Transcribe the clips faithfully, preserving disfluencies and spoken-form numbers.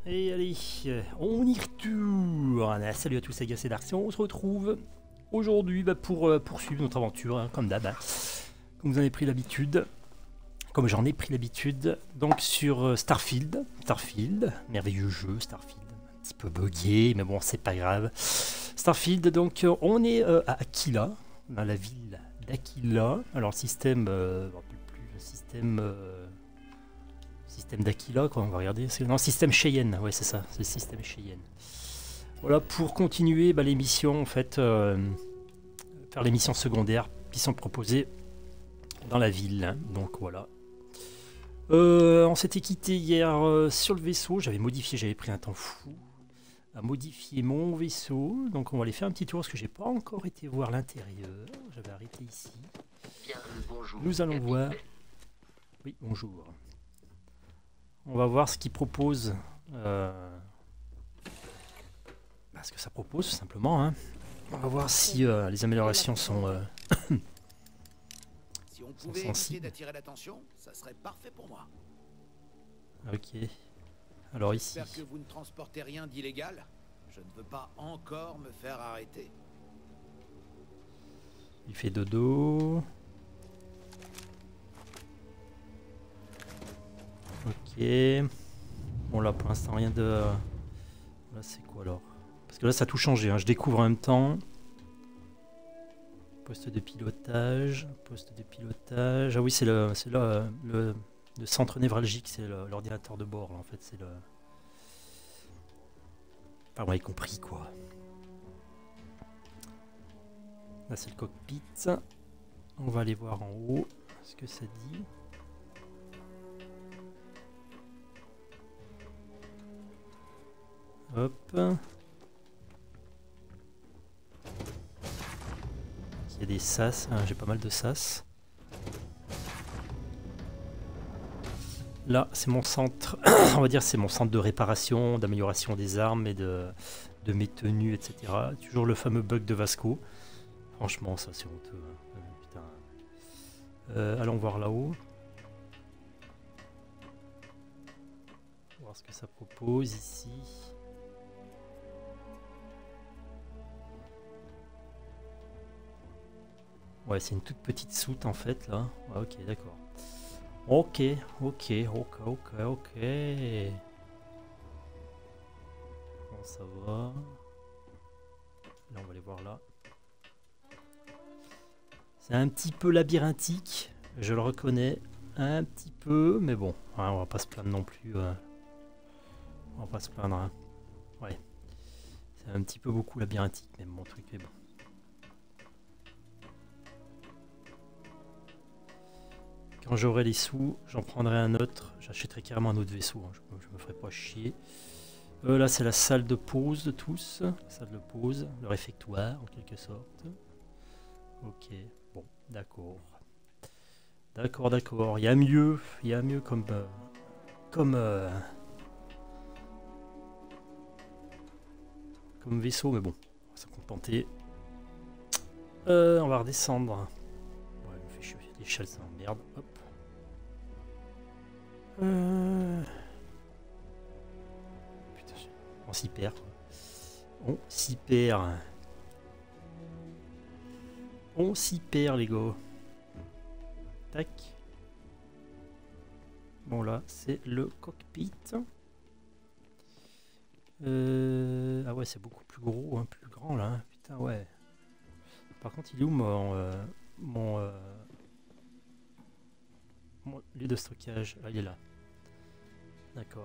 Et allez, on y retourne. Salut à tous les gars, c'est Darxion. On se retrouve aujourd'hui bah, pour euh, poursuivre notre aventure, hein, comme d'hab. Hein. Comme vous en avez pris l'habitude. Comme j'en ai pris l'habitude. Donc sur euh, Starfield. Starfield, merveilleux jeu, Starfield. Un petit peu buggé, mais bon, c'est pas grave. Starfield, donc euh, on est euh, à Aquila, dans la ville d'Aquila. Alors, système. Euh, je ne me rappelle plus, le système. Euh, Système d'Aquila, quoi, on va regarder. Non, système Cheyenne, ouais, c'est ça, c'est le système Cheyenne. Voilà, pour continuer bah, les missions, en fait, euh, faire les missions secondaires qui sont proposées dans la ville. Hein. Donc voilà. Euh, on s'était quitté hier euh, sur le vaisseau, j'avais modifié, j'avais pris un temps fou à modifier mon vaisseau. Donc on va aller faire un petit tour parce que j'ai pas encore été voir l'intérieur. J'avais arrêté ici. Bien, bonjour. Nous allons voir. Oui, bonjour. On va voir ce qu'il propose. Euh... Bah, ce que ça propose, tout simplement. Hein. On va voir si euh, les améliorations sont, euh... si on sont pouvait éviter sensibles. d'attirer l'attention, ça serait parfait pour moi. Ok. Alors ici. J'espère que vous ne transportez rien d'illégal. Je ne veux pas encore me faire arrêter. Il fait dodo. Ok. Bon là pour l'instant rien de... Là c'est quoi alors? Parce que là ça a tout changé, hein. Je découvre en même temps. Poste de pilotage. Poste de pilotage. Ah oui c'est le, c'est là, le, le centre névralgique, c'est l'ordinateur de bord là, en fait c'est le... Enfin on a compris quoi. Là c'est le cockpit. On va aller voir en haut ce que ça dit. Hop. Il y a des sas, hein, j'ai pas mal de sas. Là, c'est mon centre, on va dire c'est mon centre de réparation, d'amélioration des armes et de, de mes tenues, et cetera. Toujours le fameux bug de Vasco. Franchement, ça c'est honteux. Hein. Euh, putain. Euh, allons voir là-haut. Voir ce que ça propose ici. Ouais, c'est une toute petite soute en fait là. Ouais, ok, d'accord. Ok, ok, ok, ok, ok. Bon, ça va. Là, on va aller voir là. C'est un petit peu labyrinthique, je le reconnais. Un petit peu, mais bon, ouais, on va pas se plaindre non plus. Euh... On va pas se plaindre. Hein. Ouais. C'est un petit peu beaucoup labyrinthique, même mon truc, mais bon. Quand j'aurai les sous, j'en prendrai un autre. J'achèterai carrément un autre vaisseau. Hein. Je, je me ferai pas chier. Euh, là, c'est la salle de pause de tous. La salle de pause, le réfectoire en quelque sorte. Ok, bon, d'accord. D'accord, d'accord. Il y a mieux. Il y a mieux comme. Euh, comme. Euh, comme vaisseau, mais bon, on va s'en contenter. Euh, on va redescendre. Ouais, il me fait chier. L'échelle, ça m'emmerde. Hop. Euh... Putain, on s'y perd. On s'y perd. On s'y perd, les gars. Tac. Bon, là, c'est le cockpit. Euh... Ah ouais, c'est beaucoup plus gros, hein, plus grand, là. Hein. Putain, ouais. Par contre, il est où mon... Euh, mon euh, Mon lieu de stockage, ah, il est là. D'accord.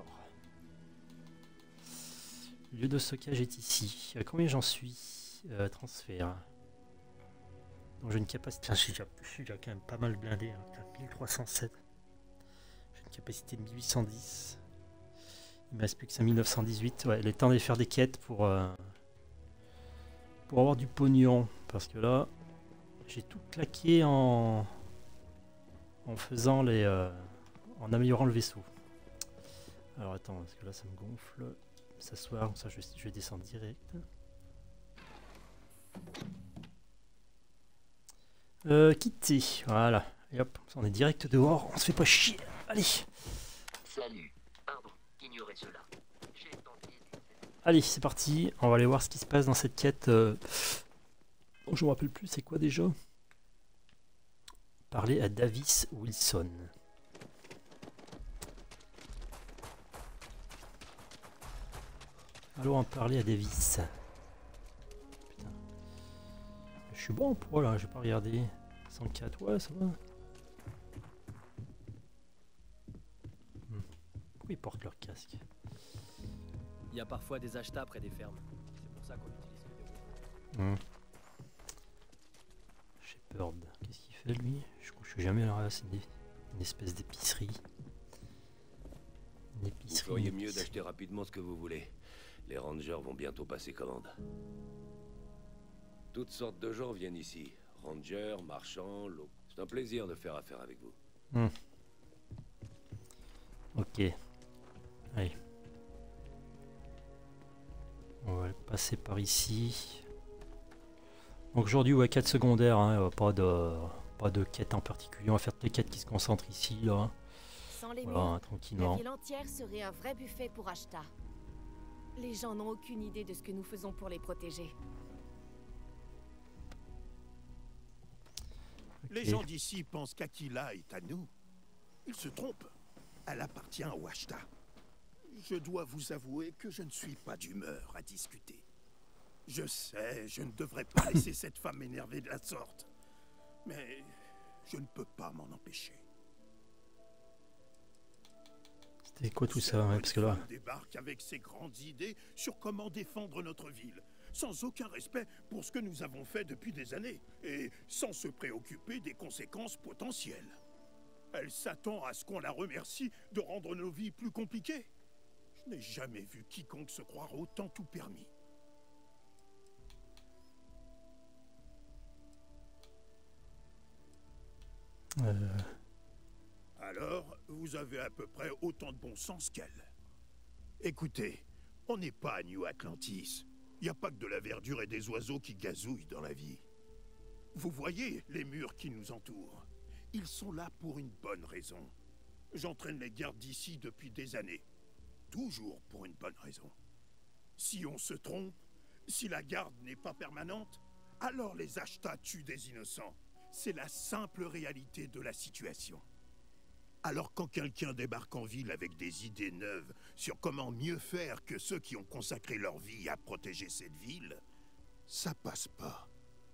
Le lieu de stockage est ici. À combien j'en suis euh, Transfert. Donc j'ai une capacité. Enfin, je suis déjà quand même pas mal blindé. Hein. mille trois cent sept. J'ai une capacité de mille huit cent dix. Il me reste plus que ça mille neuf cent dix-huit. Ouais, il est temps de faire des quêtes pour, euh, pour avoir du pognon. Parce que là, j'ai tout claqué en. En faisant les... Euh, en améliorant le vaisseau. Alors attends, parce que là ça me gonfle. S'asseoir, ça je, je vais descendre direct. Euh, quitter, voilà. Et hop, on est direct dehors, on se fait pas chier. Allez. Salut, pardon, ignorez cela. Allez, c'est parti. On va aller voir ce qui se passe dans cette quête. Euh... Oh, je me rappelle plus, c'est quoi déjà? Parler à Davis Wilson. Allons en parler à Davis. Putain. Je suis bon en poids là, je vais pas regarder. cent quatre, ouais, ça va. Hmm. Pourquoi ils portent leur casque? Il y a parfois des achats près des fermes. C'est pour ça qu'on utilise que des roues. Hmm. Shepherd, qu'est-ce qu'il fait lui? Je je suis jamais là, c'est des- une espèce d'épicerie. Une Vous épicerie. feriez une mieux épicerie. d'acheter rapidement ce que vous voulez. Les rangers vont bientôt passer commande. Toutes sortes de gens viennent ici. Rangers, marchands, locaux. C'est un plaisir de faire affaire avec vous. Hmm. Ok. Allez. On va passer par ici. Donc aujourd'hui, ouais, quête secondaire, hein, euh, pas de pas de quête en particulier. On va faire toutes les quêtes qui se concentrent ici, là. Sans les Voilà, murs, la tranquillement. ville entière serait un vrai buffet pour Ashta. Les gens n'ont aucune idée de ce que nous faisons pour les protéger. Les Ok. gens d'ici pensent qu'Aquila est à nous. Ils se trompent. Elle appartient au Ashta. Je dois vous avouer que je ne suis pas d'humeur à discuter. Je sais, je ne devrais pas laisser cette femme m'énerver de la sorte. Mais je ne peux pas m'en empêcher. C'était quoi tout Cette ça, ouais, bonne parce que là... femme débarque avec ses grandes idées sur comment défendre notre ville, sans aucun respect pour ce que nous avons fait depuis des années, et sans se préoccuper des conséquences potentielles. Elle s'attend à ce qu'on la remercie de rendre nos vies plus compliquées. Je n'ai jamais vu quiconque se croire autant tout permis. Euh, Alors, vous avez à peu près autant de bon sens qu'elle. Écoutez, on n'est pas à New Atlantis. Il n'y a pas que de la verdure et des oiseaux qui gazouillent dans la vie. Vous voyez les murs qui nous entourent? Ils sont là pour une bonne raison. J'entraîne les gardes d'ici depuis des années. Toujours pour une bonne raison. Si on se trompe, si la garde n'est pas permanente, alors les Ashta tuent des innocents. C'est la simple réalité de la situation. Alors quand quelqu'un débarque en ville avec des idées neuves sur comment mieux faire que ceux qui ont consacré leur vie à protéger cette ville, ça passe pas.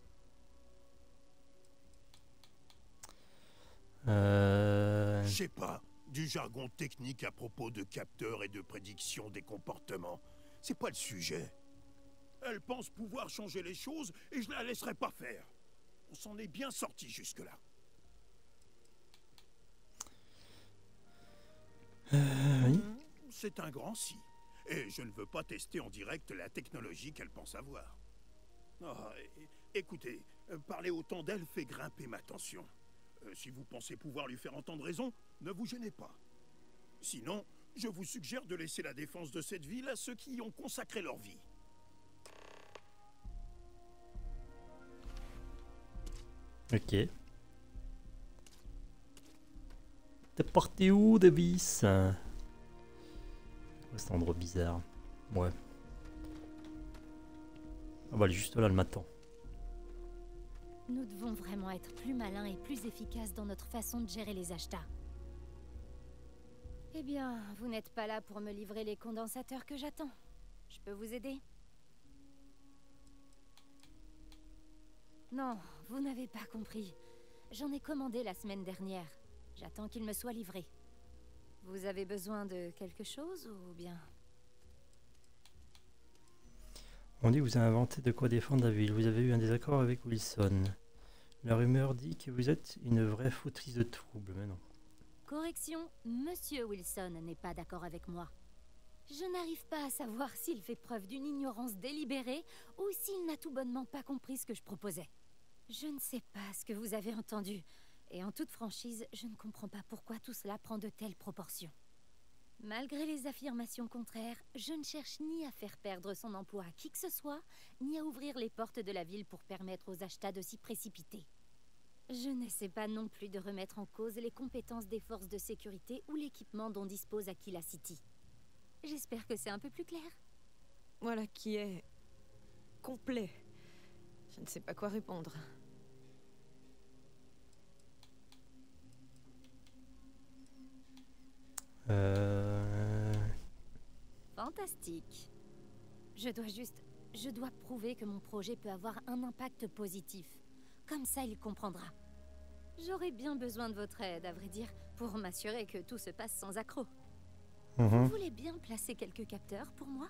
euh, Je sais pas, du jargon technique à propos de capteurs et de prédiction des comportements. C'est pas le sujet. Elle pense pouvoir changer les choses et je la laisserai pas faire. On s'en est bien sorti jusque-là. euh, oui. C'est un grand si. Et je ne veux pas tester en direct la technologie qu'elle pense avoir. Ah, é- écoutez, euh, parler autant d'elle fait grimper ma tension. Euh, si vous pensez pouvoir lui faire entendre raison, ne vous gênez pas. Sinon, je vous suggère de laisser la défense de cette ville à ceux qui y ont consacré leur vie. Ok. T'es parti où, Davis? C'est quoi cet endroit bizarre? Ouais. Ah bah elle est juste là, le matin. Nous devons vraiment être plus malins et plus efficaces dans notre façon de gérer les achats. Eh bien, vous n'êtes pas là pour me livrer les condensateurs que j'attends. Je peux vous aider? Non, vous n'avez pas compris. J'en ai commandé la semaine dernière. J'attends qu'il me soit livré. Vous avez besoin de quelque chose ou bien... On dit que vous avez inventé de quoi défendre la ville. Vous avez eu un désaccord avec Wilson. La rumeur dit que vous êtes une vraie fautrice de troubles, mais non. Correction, Monsieur Wilson n'est pas d'accord avec moi. Je n'arrive pas à savoir s'il fait preuve d'une ignorance délibérée ou s'il n'a tout bonnement pas compris ce que je proposais. Je ne sais pas ce que vous avez entendu, et en toute franchise, je ne comprends pas pourquoi tout cela prend de telles proportions. Malgré les affirmations contraires, je ne cherche ni à faire perdre son emploi à qui que ce soit, ni à ouvrir les portes de la ville pour permettre aux achats de s'y précipiter. Je n'essaie pas non plus de remettre en cause les compétences des forces de sécurité ou l'équipement dont dispose Aquila City. J'espère que c'est un peu plus clair. Voilà qui est... complet. Je ne sais pas quoi répondre. Euh... Fantastique. Je dois juste... Je dois prouver que mon projet peut avoir un impact positif. Comme ça, il comprendra. J'aurais bien besoin de votre aide, à vrai dire, pour m'assurer que tout se passe sans accroc. Vous mhm. voulez bien placer quelques capteurs pour moi?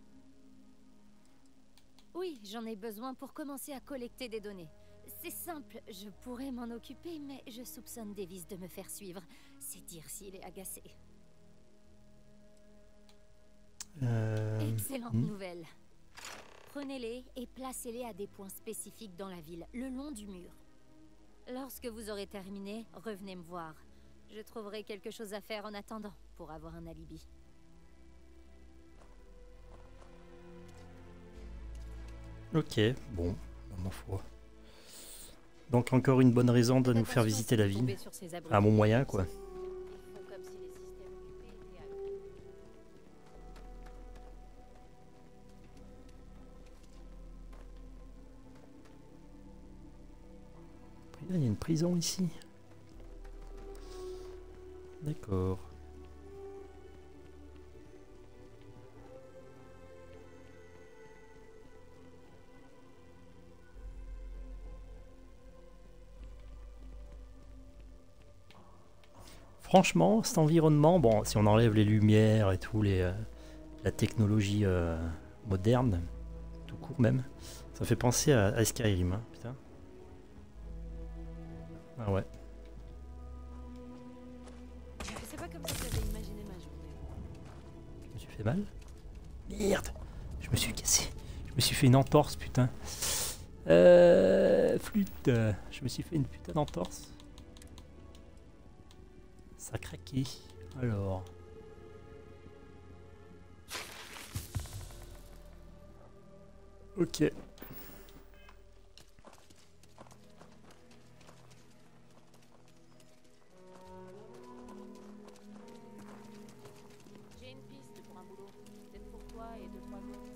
Oui, j'en ai besoin pour commencer à collecter des données. C'est simple, je pourrais m'en occuper, mais je soupçonne Davis de me faire suivre. C'est dire s'il est agacé. Euh... Excellente hmm. nouvelle. Prenez-les et placez-les à des points spécifiques dans la ville, le long du mur. Lorsque vous aurez terminé, revenez me voir. Je trouverai quelque chose à faire en attendant, pour avoir un alibi. Ok, bon, ma foi. Donc encore une bonne raison de nous faire visiter la ville. À mon moyen, quoi. Il y a une prison ici. D'accord. Franchement, cet environnement, bon, si on enlève les lumières et tout, les, euh, la technologie euh, moderne, tout court même, ça fait penser à, à Skyrim, hein, putain. Ah ouais. C'est pas comme ça que j'avais imaginé ma journée. Je me suis fait mal? Merde! Je me suis cassé. Je me suis fait une entorse, putain. Euh... Flûte. Je me suis fait une putain d'entorse. Ça a craqué. Alors... Ok. J'ai une piste pour un boulot. Peut-être pour toi et deux, trois autres.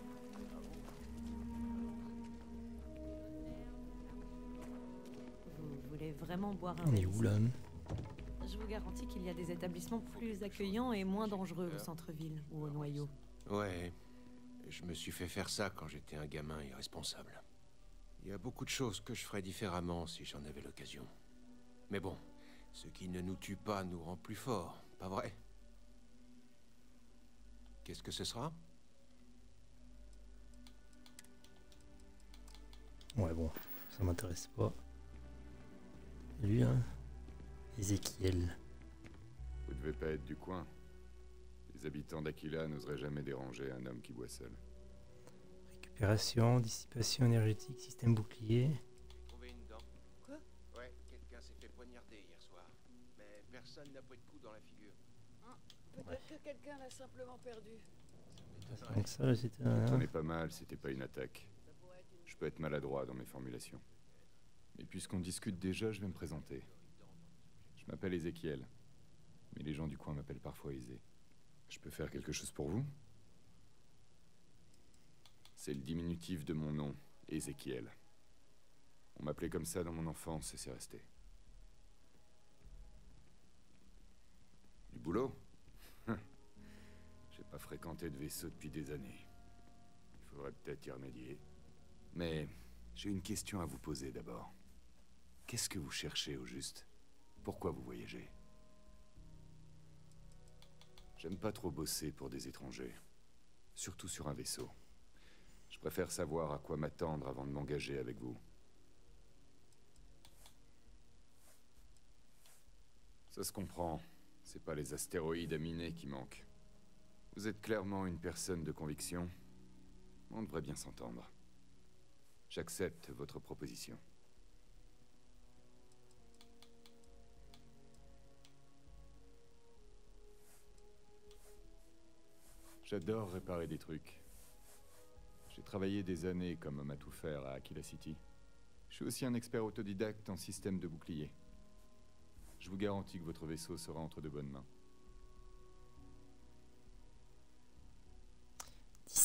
Vous voulez vraiment boire un On est verre où ici? là? Je vous garantis qu'il y a des établissements plus accueillants et moins dangereux au centre-ville ou au noyau. Ouais, je me suis fait faire ça quand j'étais un gamin irresponsable. Il y a beaucoup de choses que je ferais différemment si j'en avais l'occasion. Mais bon, ce qui ne nous tue pas nous rend plus forts, pas vrai? Qu'est-ce que ce sera? Ouais bon, ça m'intéresse pas. Lui hein, Ézéchiel. Vous devez pas être du coin. Les habitants d'Aquila n'oseraient jamais déranger un homme qui boit seul. Récupération, dissipation énergétique, système bouclier. J'ai trouvé une dent. Quoi? Ouais, quelqu'un s'est fait poignarder hier soir. Mais personne n'a pris de coup dans la figure. Peut-être Ouais. que quelqu'un l'a simplement perdu. Donc ça, c'était un... On est pas mal, c'était pas une attaque. Je peux être maladroit dans mes formulations. Mais puisqu'on discute déjà, je vais me présenter. Je m'appelle Ézéchiel. Mais les gens du coin m'appellent parfois Ézé. Je peux faire quelque chose pour vous? C'est le diminutif de mon nom, Ézéchiel. On m'appelait comme ça dans mon enfance et c'est resté. Du boulot? J'ai pas fréquenté de vaisseau depuis des années. Il faudrait peut-être y remédier. Mais j'ai une question à vous poser d'abord. Qu'est-ce que vous cherchez au juste? Pourquoi vous voyagez? J'aime pas trop bosser pour des étrangers. Surtout sur un vaisseau. Je préfère savoir à quoi m'attendre avant de m'engager avec vous. Ça se comprend. C'est pas les astéroïdes à miner qui manquent. Vous êtes clairement une personne de conviction. On devrait bien s'entendre. J'accepte votre proposition. J'adore réparer des trucs. J'ai travaillé des années comme homme à tout faire à Aquila City. Je suis aussi un expert autodidacte en système de bouclier. Je vous garantis que votre vaisseau sera entre de bonnes mains.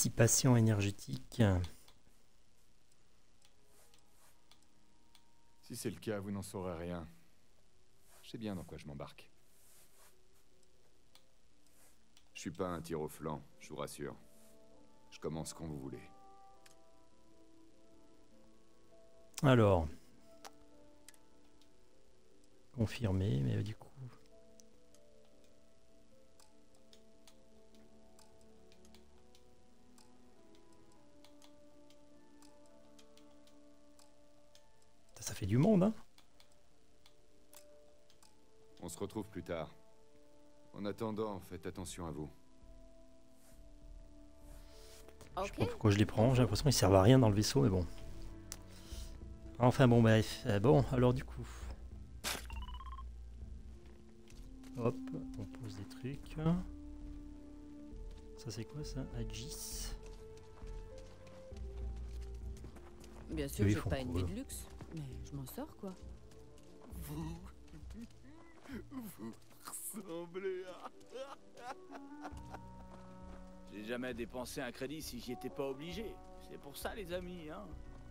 dissipation énergétique. Si c'est le cas, vous n'en saurez rien. Je sais bien dans quoi je m'embarque. Je suis pas un tir au flanc, je vous rassure. Je commence quand vous voulez. Alors, confirmé, mais du coup... Ça fait du monde, hein? On se retrouve plus tard. En attendant, faites attention à vous. Je sais pas pourquoi je les prends, j'ai l'impression qu'ils servent à rien dans le vaisseau, mais bon. Enfin bon, bref. Euh, bon, alors du coup... Hop, on pose des trucs. Ça c'est quoi ça? Agis. Bien sûr, Ils j'ai font pas une quoi, vie là de luxe, mais je m'en sors quoi. Vous... Vous ressemblez à... J'ai jamais dépensé un crédit si j'y étais pas obligé. C'est pour ça, les amis, hein.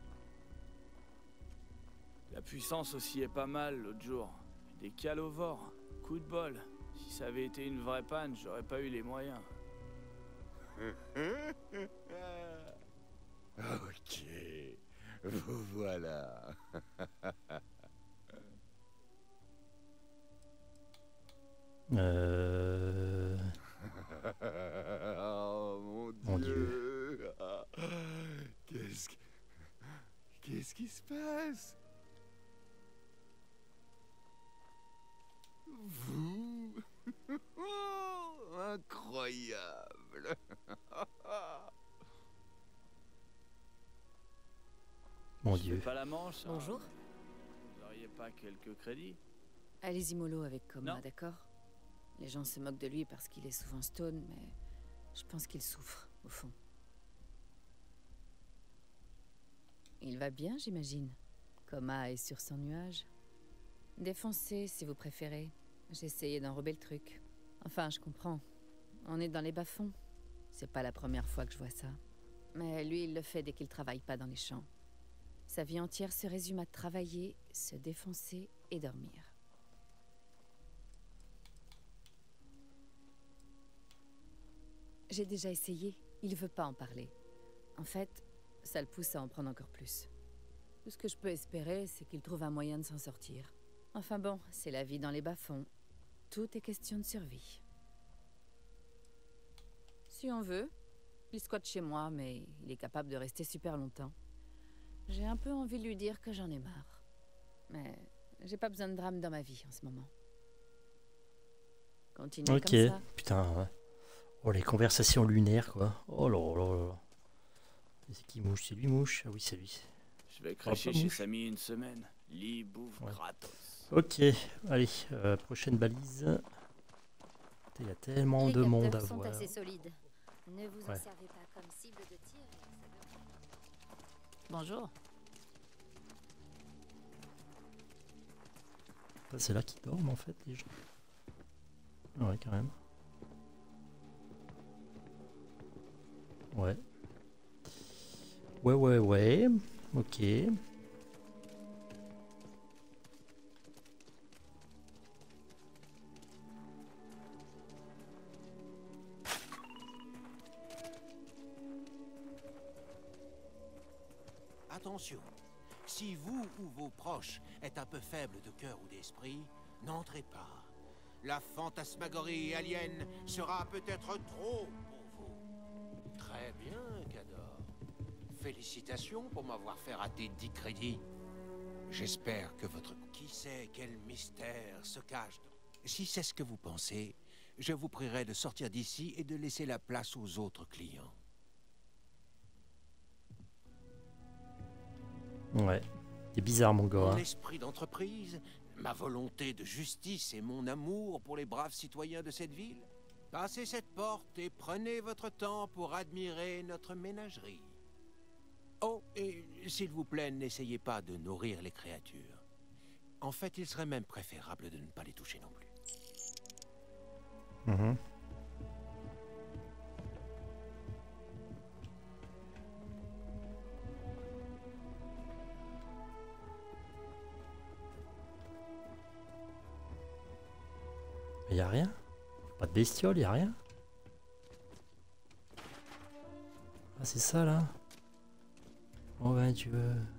La puissance aussi est pas mal l'autre jour. Des calovores, coup de bol. Si ça avait été une vraie panne, j'aurais pas eu les moyens. Ok, vous voilà. Euh... Oh mon, Mon Dieu, Dieu. Qu'est-ce que... Qu'est-ce qui se passe? Vous... Oh, incroyable. Mon Je Dieu. fais pas la manche. Bonjour. Hein. Vous auriez pas quelques crédits? Allez-y mollo avec Coma, Non. d'accord? Les gens se moquent de lui parce qu'il est souvent stone, mais je pense qu'il souffre, au fond. Il va bien, j'imagine. Coma est sur son nuage. Défoncé, si vous préférez. J'ai essayé d'enrober le truc. Enfin, je comprends. On est dans les bas-fonds. C'est pas la première fois que je vois ça. Mais lui, il le fait dès qu'il travaille pas dans les champs. Sa vie entière se résume à travailler, se défoncer et dormir. J'ai déjà essayé. Il veut pas en parler. En fait, ça le pousse à en prendre encore plus. Tout ce que je peux espérer, c'est qu'il trouve un moyen de s'en sortir. Enfin bon, c'est la vie dans les bas-fonds. Tout est question de survie. Si on veut, il squatte chez moi, mais il est capable de rester super longtemps. J'ai un peu envie de lui dire que j'en ai marre. Mais j'ai pas besoin de drame dans ma vie en ce moment. Continuez Ok, comme ça. putain. Ouais. Oh, les conversations lunaires, quoi. Oh là là là. C'est qui mouche? C'est lui mouche? Ah oui, c'est lui. Je vais cracher Oh, pas chez mouche. Samy une semaine. Lit, bouffe, Ouais. gratos. Ok, allez, euh, prochaine balise. Il y a tellement Les de monde à capteurs sont voir. assez solides. Ne vous en Ouais. servez pas comme cible de tir. et ça devrait- Bonjour. Ah, c'est là qu'ils dorment en fait, les gens. Ah ouais, quand même. Ouais. Ouais, ouais, ouais. Ok. Attention, si vous ou vos proches êtes un peu faibles de cœur ou d'esprit, n'entrez pas. La fantasmagorie alien sera peut-être trop pour vous. Très bien, Cador. Félicitations pour m'avoir fait rater dix crédits. J'espère que votre... Qui sait quel mystère se cache dans... Si c'est ce que vous pensez, je vous prierai de sortir d'ici et de laisser la place aux autres clients. Ouais. C'est bizarre, mon gars. Mon hein. esprit d'entreprise, ma volonté de justice et mon amour pour les braves citoyens de cette ville. Passez cette porte et prenez votre temps pour admirer notre ménagerie. Oh, et s'il vous plaît, n'essayez pas de nourrir les créatures. En fait, il serait même préférable de ne pas les toucher non plus. Mhm. Il y a rien. Pas de bestiole, il y a rien. Ah c'est ça là. Oh ben Dieu.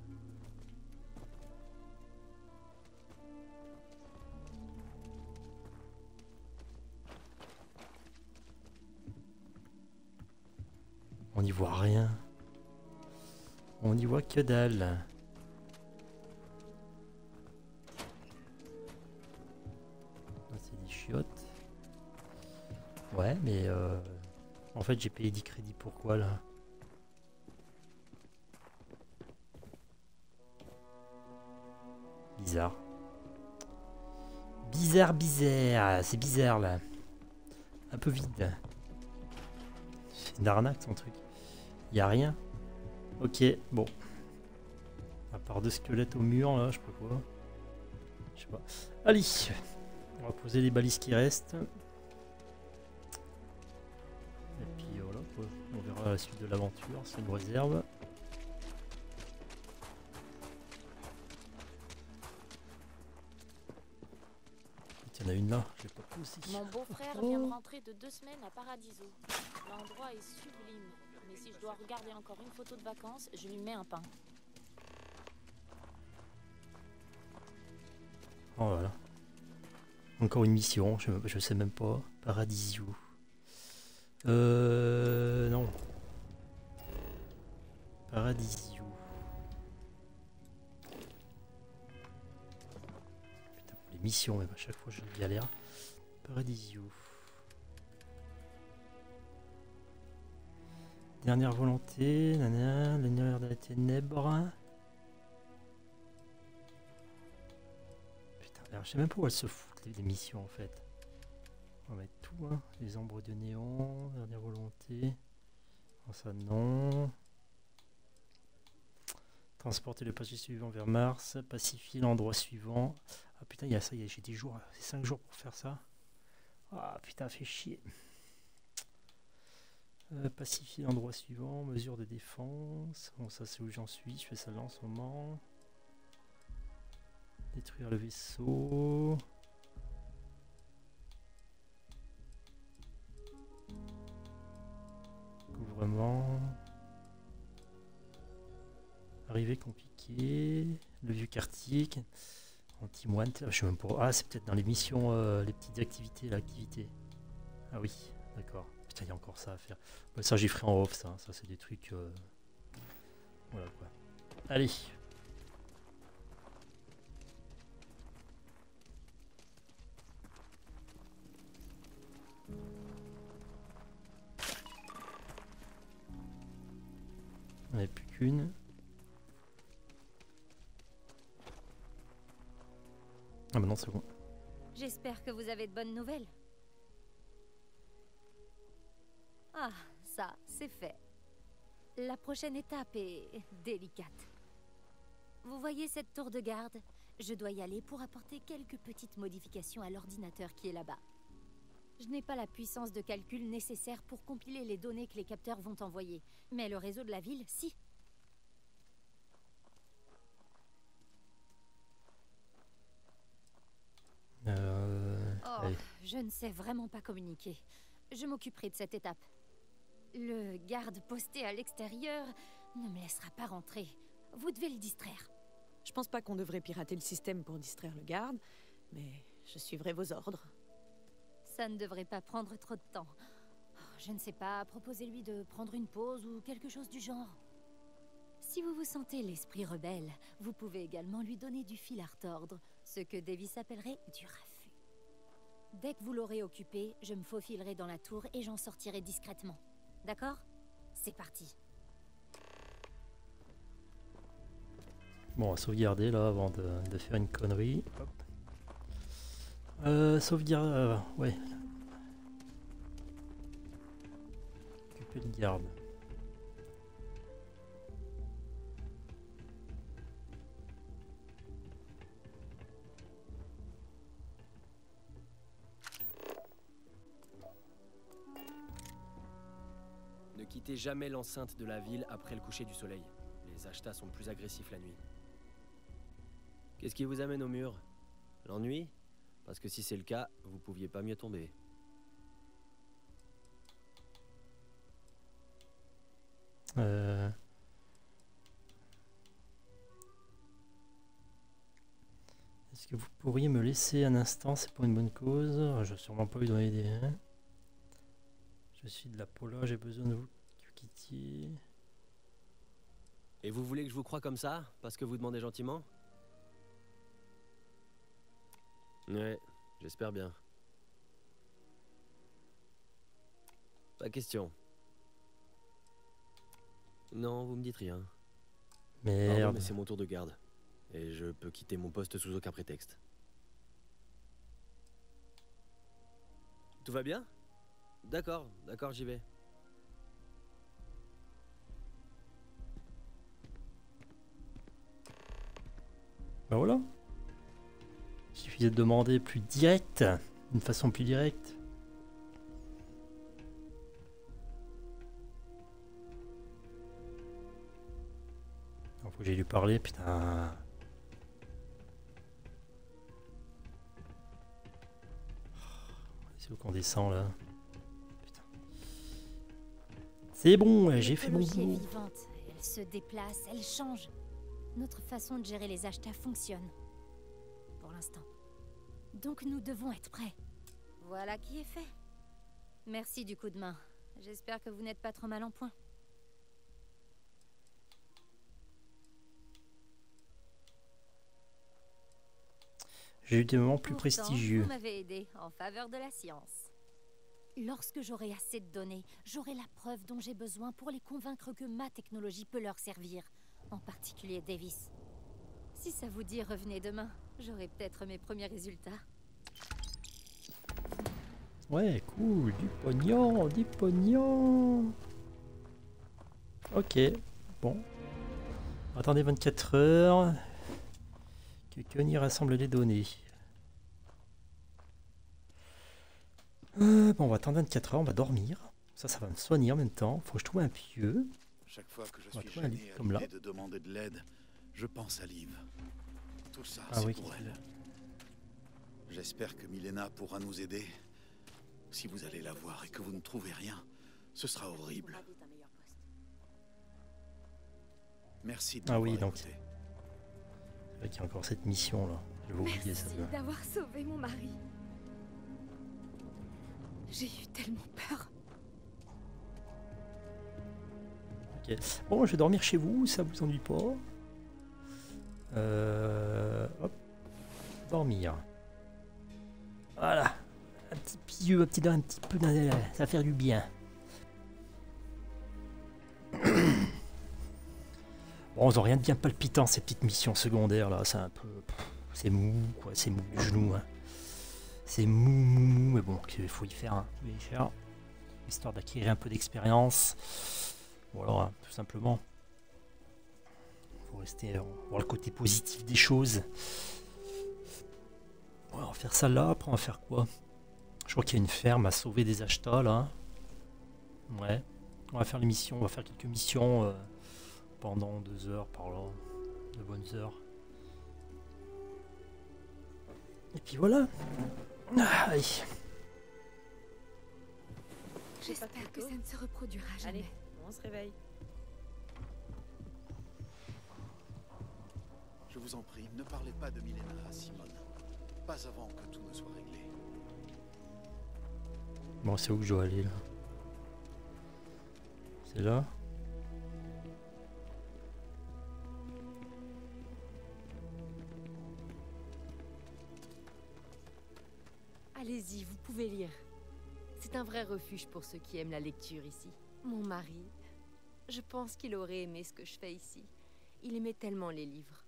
On n'y voit rien. On n'y voit que dalle. C'est des chiottes. Ouais, mais euh, en fait j'ai payé dix crédits. Pourquoi là? Bizarre. Bizarre, bizarre. C'est bizarre là. Un peu vide. C'est une arnaque son truc. Y a rien. Ok, bon. À part deux squelettes au mur là, je sais pas quoi. Je sais pas. Allez. On va poser les balises qui restent. Et puis voilà quoi. On verra la suite de l'aventure. C'est une réserve. Il y en a une là, je l'ai pas pris aussi. Mon beau-frère vient de rentrer de deux semaines à Paradiso. L'endroit est sublime, mais si je dois regarder encore une photo de vacances, je lui mets un pain. Oh voilà. Encore une mission, je, je sais même pas. Paradisio. Euh... Non. Paradisio. Mission même à chaque fois je galère. Paradisio. Dernière volonté, nanana, l'honneur de la ténèbre. Putain, alors, je sais même pas où elles se foutent les, les missions en fait. On va mettre tout, hein. Les ombres de néon, dernière volonté. Oh, ça non. Transporter le passage suivant vers Mars, pacifier l'endroit suivant. Ah putain, il y a ça, j'ai des jours, c'est cinq jours pour faire ça. Ah putain, fait chier. Euh, pacifier l'endroit suivant, mesure de défense. Bon, ça c'est où j'en suis, je fais ça là en ce moment. Détruire le vaisseau. Couvrement. Arrivée compliquée. Le vieux quartier. Anti-moine, je sais même pas. Ah, c'est peut-être dans les missions, euh, les petites activités, l'activité. Ah oui, d'accord. Putain, il y a encore ça à faire. Bah, ça, j'y ferai en off, ça. Ça, c'est des trucs. Euh... Voilà quoi. Allez. On n'a plus qu'une. Ah bah non, c'est bon. J'espère que vous avez de bonnes nouvelles. Ah, ça, c'est fait. La prochaine étape est délicate. Vous voyez cette tour de garde? Je dois y aller pour apporter quelques petites modifications à l'ordinateur qui est là-bas. Je n'ai pas la puissance de calcul nécessaire pour compiler les données que les capteurs vont envoyer, mais le réseau de la ville, si. Euh... Oh, allez. je ne sais vraiment pas communiquer. Je m'occuperai de cette étape. Le garde posté à l'extérieur ne me laissera pas rentrer. Vous devez le distraire. Je pense pas qu'on devrait pirater le système pour distraire le garde, mais je suivrai vos ordres. Ça ne devrait pas prendre trop de temps. Oh, je ne sais pas, proposez-lui de prendre une pause ou quelque chose du genre. Si vous vous sentez l'esprit rebelle, vous pouvez également lui donner du fil à retordre, ce que Davis appellerait du raffut. Dès que vous l'aurez occupé, je me faufilerai dans la tour et j'en sortirai discrètement. D'accord? C'est parti. Bon, on va sauvegarder là avant de, de faire une connerie. Hop. Euh, sauvegarde. Euh, ouais. Occuper le garde. Ne quittez jamais l'enceinte de la ville après le coucher du soleil. Les Ashtas sont plus agressifs la nuit. Qu'est-ce qui vous amène au mur? L'ennui? Parce que si c'est le cas, vous pouviez pas mieux tomber. Euh... Est-ce que vous pourriez me laisser un instant? C'est pour une bonne cause. Je n'ai sûrement pas eu donner des... Hein. Je suis de la Pola, j'ai besoin de vous que vous quittiez. Et vous voulez que je vous croie comme ça? Parce que vous demandez gentiment? Ouais, j'espère bien. Pas question. Non, vous me dites rien. Merde. Pardon, mais c'est mon tour de garde. Et je peux quitter mon poste sous aucun prétexte. Tout va bien? D'accord, d'accord, j'y vais. Ben voilà. Il suffisait de demander plus direct, d'une façon plus directe. Il faut que j'aille lui parler, putain. C'est où qu'on descend là? Putain. C'est bon, j'ai fait mon L'écologie est boulot. vivante, elle se déplace, elle change. Notre façon de gérer les achats fonctionne. Pour l'instant. Donc nous devons être prêts. Voilà qui est fait. Merci du coup de main. J'espère que vous n'êtes pas trop mal en point. J'ai eu des moments plus Pourtant, prestigieux. Vous m'avez aidé en faveur de la science. Lorsque j'aurai assez de données, j'aurai la preuve dont j'ai besoin pour les convaincre que ma technologie peut leur servir, en particulier Davis. Si ça vous dit, revenez demain. J'aurai peut-être mes premiers résultats. Ouais, cool, du pognon, du pognon. Ok, bon. Attendez vingt-quatre heures. Que Connie rassemble les données. Euh, bon, on va attendre vingt-quatre heures, on va dormir. Ça, ça va me soigner en même temps. Faut que je trouve un pieu. Chaque fois que je On va suis trouver un gêné lit à comme là. l'idée de demander de l'aide, je pense à Liv. Tout ça, Ah c'est oui, pour qui- elle. J'espère que Milena pourra nous aider. Si vous allez la voir et que vous ne trouvez rien, ce sera horrible. Merci de Ah oui, m'avoir donc. écouté. C'est vrai qu'il y a encore cette mission là. Je vais oublier ça. Merci d'avoir sauvé mon mari. J'ai eu tellement peur. Ok. Bon, je vais dormir chez vous, ça vous ennuie pas. Euh, hop. Dormir. Voilà. Un petit pieu, un petit, un petit peu, ça va faire du bien. Bon, ils ont rien de bien palpitant ces petites missions secondaires là, c'est un peu... C'est mou, quoi, c'est mou du genou. Hein. C'est mou, mou, mou, mais bon, il faut y faire, hein. Il faut y faire. Histoire d'acquérir un peu d'expérience. Voilà, tout simplement. Il faut rester, euh, voir le côté positif des choses. Ouais, on va faire ça là, après on va faire quoi? Je crois qu'il y a une ferme à sauver des achats là. Ouais. On va faire les missions, on va faire quelques missions euh, pendant deux heures par là. De bonnes heures. Et puis voilà. Aïe. J'espère que ça ne se reproduira jamais. Allez, on se réveille. Je vous en prie, ne parlez pas de Milena à Simone. Pas avant que tout ne soit réglé. Bon, c'est où que je dois aller là? C'est là? Allez-y, vous pouvez lire. C'est un vrai refuge pour ceux qui aiment la lecture ici. Mon mari, je pense qu'il aurait aimé ce que je fais ici. Il aimait tellement les livres.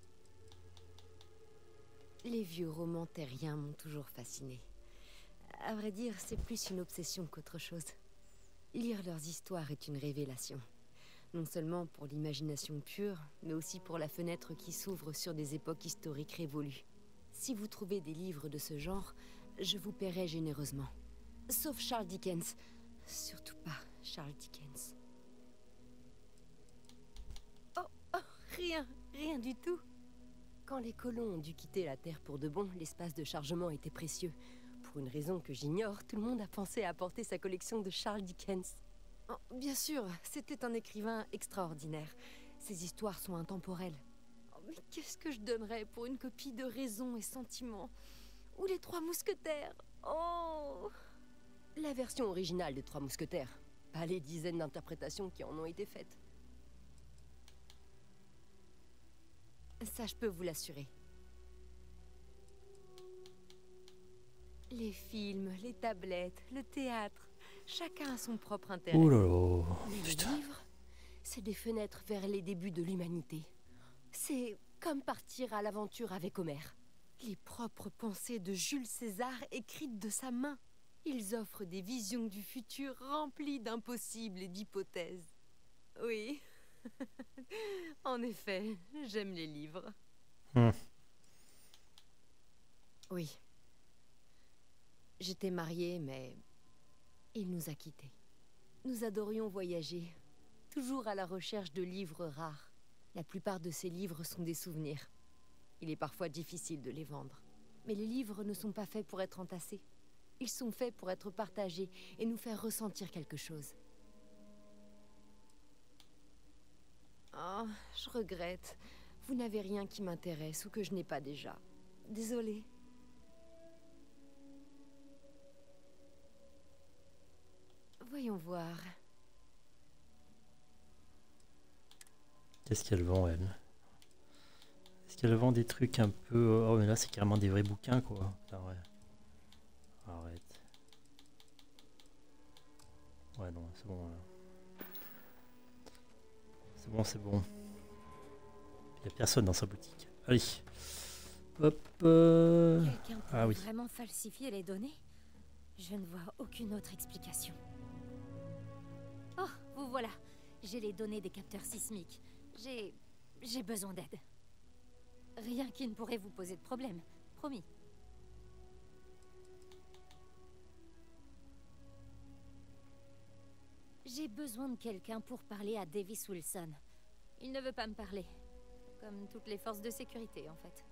Les vieux romans terriens m'ont toujours fasciné. À vrai dire, c'est plus une obsession qu'autre chose. Lire leurs histoires est une révélation. Non seulement pour l'imagination pure, mais aussi pour la fenêtre qui s'ouvre sur des époques historiques révolues. Si vous trouvez des livres de ce genre, je vous paierai généreusement. Sauf Charles Dickens. Surtout pas Charles Dickens. Oh, oh, rien, rien du tout. Quand les colons ont dû quitter la Terre pour de bon, l'espace de chargement était précieux. Pour une raison que j'ignore, tout le monde a pensé à apporter sa collection de Charles Dickens. Oh, bien sûr, c'était un écrivain extraordinaire. Ses histoires sont intemporelles. Oh, mais qu'est-ce que je donnerais pour une copie de Raison et Sentiment? Ou Les Trois Mousquetaires? Oh! La version originale des Trois Mousquetaires. Pas les dizaines d'interprétations qui en ont été faites. Ça, je peux vous l'assurer. Les films, les tablettes, le théâtre, chacun a son propre intérêt. Oh là là, Mais les putain. livres, c'est des fenêtres vers les débuts de l'humanité. C'est comme partir à l'aventure avec Homère. Les propres pensées de Jules César écrites de sa main. Ils offrent des visions du futur remplies d'impossibles et d'hypothèses. Oui. En effet, j'aime les livres. Hmm. Oui. J'étais mariée, mais il nous a quittés. Nous adorions voyager, toujours à la recherche de livres rares. La plupart de ces livres sont des souvenirs. Il est parfois difficile de les vendre. Mais les livres ne sont pas faits pour être entassés. Ils sont faits pour être partagés et nous faire ressentir quelque chose. Oh, je regrette. Vous n'avez rien qui m'intéresse ou que je n'ai pas déjà. Désolée. Voyons voir. Qu'est-ce qu'elle vend, elle? Est-ce qu'elle vend des trucs un peu... Oh, mais là, c'est carrément des vrais bouquins, quoi. Putain, ouais. Arrête. Ouais, non, c'est bon, là. C'est bon, c'est bon. Il n'y a personne dans sa boutique. Allez. Hop. Euh... Quelqu'un pourrait Ah oui. vraiment falsifier les données? Je ne vois aucune autre explication. Oh, vous voilà. J'ai les données des capteurs sismiques. J'ai... j'ai besoin d'aide. Rien qui ne pourrait vous poser de problème. Promis. J'ai besoin de quelqu'un pour parler à Davis Wilson. Il ne veut pas me parler. Comme toutes les forces de sécurité, en fait.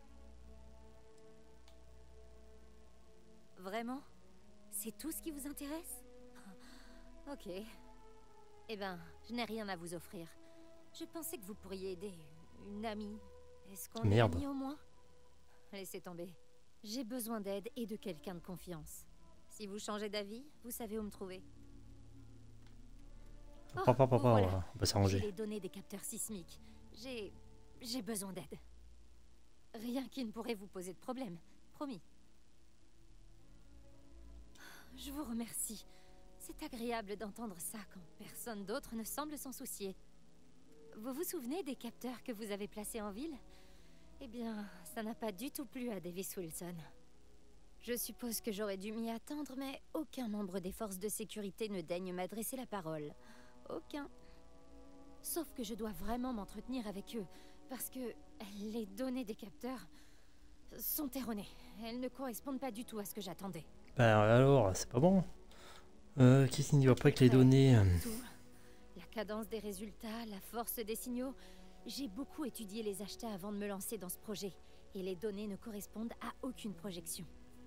Vraiment? C'est tout ce qui vous intéresse? Ok. Eh ben, je n'ai rien à vous offrir. Je pensais que vous pourriez aider une amie. Est-ce qu'on est Merde. amis au moins? Laissez tomber. J'ai besoin d'aide et de quelqu'un de confiance. Si vous changez d'avis, vous savez où me trouver. Oh, Papa, papa, vous voilà. on va s'arranger. J'ai les données des capteurs sismiques. J'ai... j'ai besoin d'aide. Rien qui ne pourrait vous poser de problème. Promis. Je vous remercie. C'est agréable d'entendre ça quand personne d'autre ne semble s'en soucier. Vous vous souvenez des capteurs que vous avez placés en ville? Eh bien, ça n'a pas du tout plu à Davis Wilson. Je suppose que j'aurais dû m'y attendre, mais aucun membre des forces de sécurité ne daigne m'adresser la parole. Aucun. Sauf que je dois vraiment m'entretenir avec eux, parce que les données des capteurs sont erronées. Elles ne correspondent pas du tout à ce que j'attendais. Ben alors, c'est pas bon. Euh, Qu'est-ce qui ne va pas avec les données? Tout. La cadence des résultats, la force des signaux. J'ai beaucoup étudié les achats avant de me lancer dans ce projet, et les données ne correspondent à aucune projection.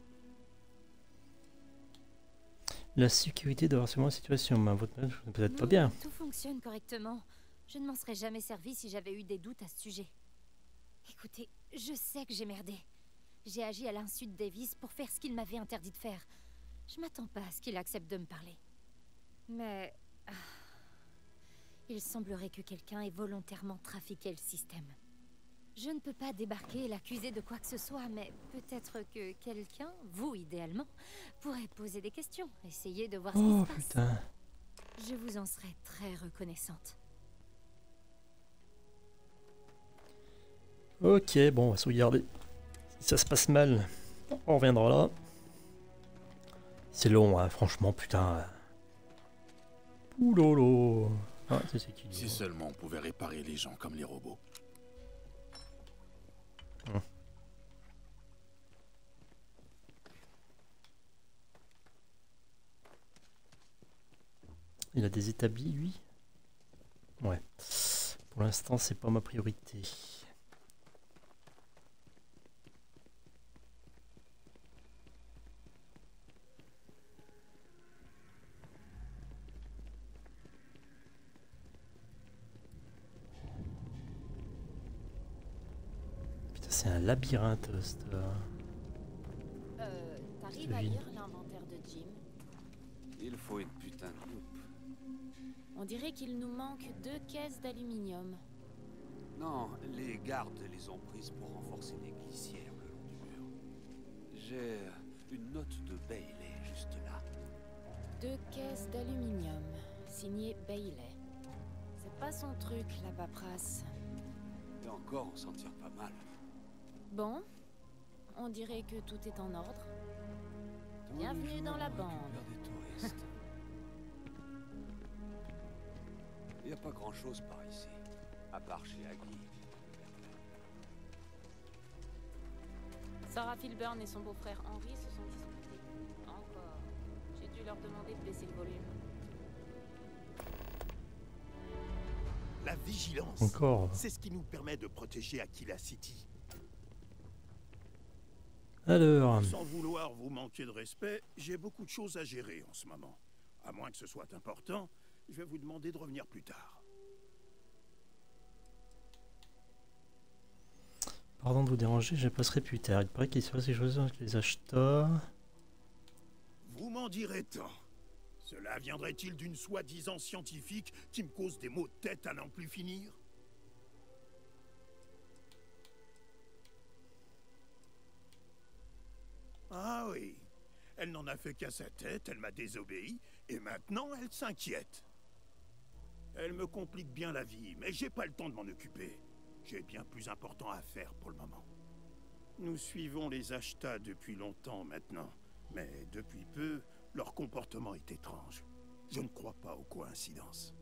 La sécurité de harcèlement de situation. Ben, votre peut-être pas Non, bien. Tout fonctionne correctement. Je ne m'en serais jamais servi si j'avais eu des doutes à ce sujet. Écoutez, je sais que j'ai merdé. J'ai agi à l'insu de Davis pour faire ce qu'il m'avait interdit de faire. Je m'attends pas à ce qu'il accepte de me parler. Mais... ah, il semblerait que quelqu'un ait volontairement trafiqué le système. Je ne peux pas débarquer et l'accuser de quoi que ce soit, mais peut-être que quelqu'un, vous idéalement, pourrait poser des questions, essayer de voir ce Oh qui se passe. putain. Je vous en serais très reconnaissante. Ok, bon, on va sauvegarder. Si ça se passe mal, on reviendra là. C'est long, hein, franchement, putain. Oulolo. Ah, c'est c'est qui, lui, Si hein. seulement on pouvait réparer les gens comme les robots. Hum. Il a des établis, lui? Ouais. Pour l'instant, c'est pas ma priorité. C'est un labyrinthe, cette... Euh, t'arrives à ville. lire l'inventaire de Jim? Il faut une putain de loupe. On dirait qu'il nous manque deux caisses d'aluminium. Non, les gardes les ont prises pour renforcer les glissières le long du mur. J'ai une note de Bailey juste là. Deux caisses d'aluminium, signées Bailey. C'est pas son truc, la paperasse. Et encore, on s'en tire pas mal. Bon, on dirait que tout est en ordre. Bienvenue dans la bande. Des touristes. Il n'y a pas grand-chose par ici, à part chez Aggie. Sarah Filburn et son beau-frère Henry se sont disputés. Encore. J'ai dû leur demander de baisser le volume. La vigilance, Encore. c'est ce qui nous permet de protéger Aquila City. Alors, Sans vouloir vous manquer de respect, j'ai beaucoup de choses à gérer en ce moment. À moins que ce soit important, je vais vous demander de revenir plus tard. pardon de vous déranger, je passerai plus tard. Il paraît qu'il se passe des choses avec les acheteurs. Vous m'en direz tant. Cela viendrait-il d'une soi-disant scientifique qui me cause des maux de tête à n'en plus finir? Ah oui, elle n'en a fait qu'à sa tête, elle m'a désobéi, et maintenant elle s'inquiète. Elle me complique bien la vie, mais j'ai pas le temps de m'en occuper. J'ai bien plus important à faire pour le moment. Nous suivons les Ashta depuis longtemps maintenant, mais depuis peu, leur comportement est étrange. Je ne crois pas aux coïncidences.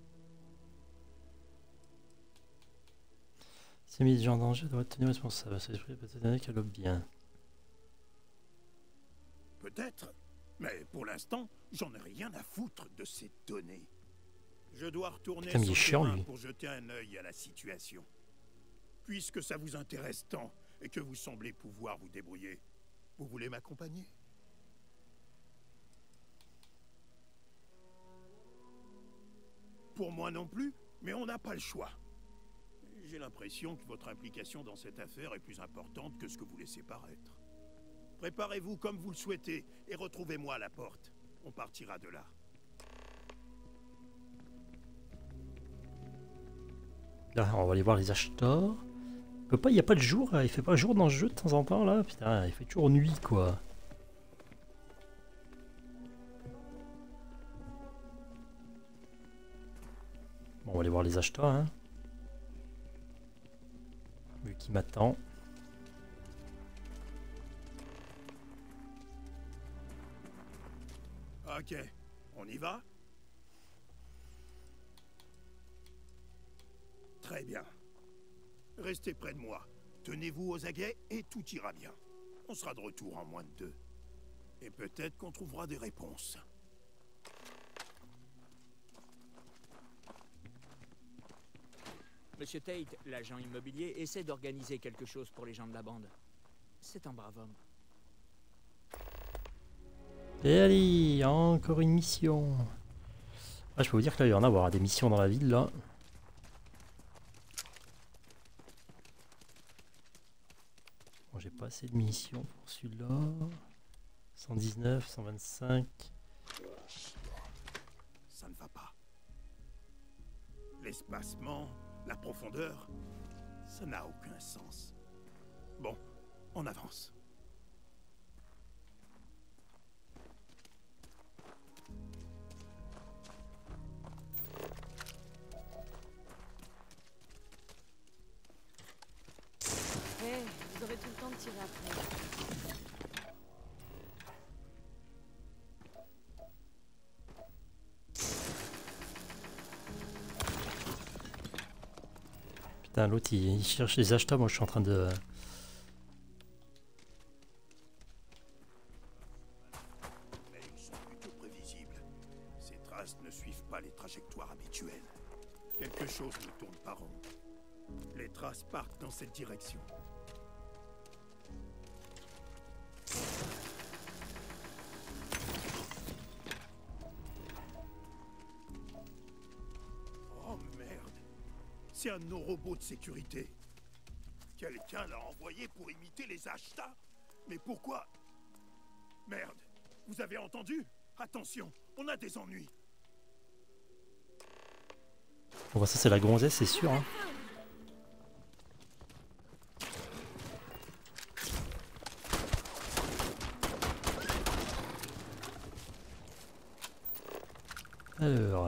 Si mis des gens en danger, doit être tenu responsable. C'est peut-être qu'elle lobby bien. Peut-être, mais pour l'instant, j'en ai rien à foutre de ces données. Je dois retourner Putain, mais il est sur le chiant, terrain lui. pour jeter un œil à la situation. Puisque ça vous intéresse tant et que vous semblez pouvoir vous débrouiller, vous voulez m'accompagner? Pour moi non plus, mais on n'a pas le choix. J'ai l'impression que votre implication dans cette affaire est plus importante que ce que vous laissez paraître. Préparez-vous comme vous le souhaitez et retrouvez-moi à la porte. On partira de là. Là, on va aller voir les acheteurs. Il peut pas, il n'y a pas de jour, là. Il fait pas jour dans le jeu de temps en temps là. Putain, il fait toujours nuit quoi. Bon, on va aller voir les acheteurs, hein. Vu qu'il m'attend. Ok, on y va? Très bien. Restez près de moi. Tenez-vous aux aguets et tout ira bien. On sera de retour en moins de deux. Et peut-être qu'on trouvera des réponses. Monsieur Tate, l'agent immobilier, essaie d'organiser quelque chose pour les gens de la bande. C'est un brave homme. Et allez, encore une mission. Ah, je peux vous dire qu'il va y en avoir des missions dans la ville là. Bon, j'ai pas assez de munitions pour celui-là. cent dix-neuf, cent vingt-cinq. Ça ne va pas. L'espacement, la profondeur, ça n'a aucun sens. Bon, on avance. Hé, vous aurez tout le temps de tirer après. Putain, l'autre il, il cherche les acheteurs, moi je suis en train de... Mais ils sont plutôt prévisibles. Ces traces ne suivent pas les trajectoires habituelles. Quelque chose ne tourne pas rond. Les traces partent dans cette direction. Oh merde! C'est un de nos robots de sécurité. Quelqu'un l'a envoyé pour imiter les Ashta? Mais pourquoi? Merde, vous avez entendu? Attention, on a des ennuis. Bon bah ça c'est la gonzesse, c'est sûr. Hein. Alors...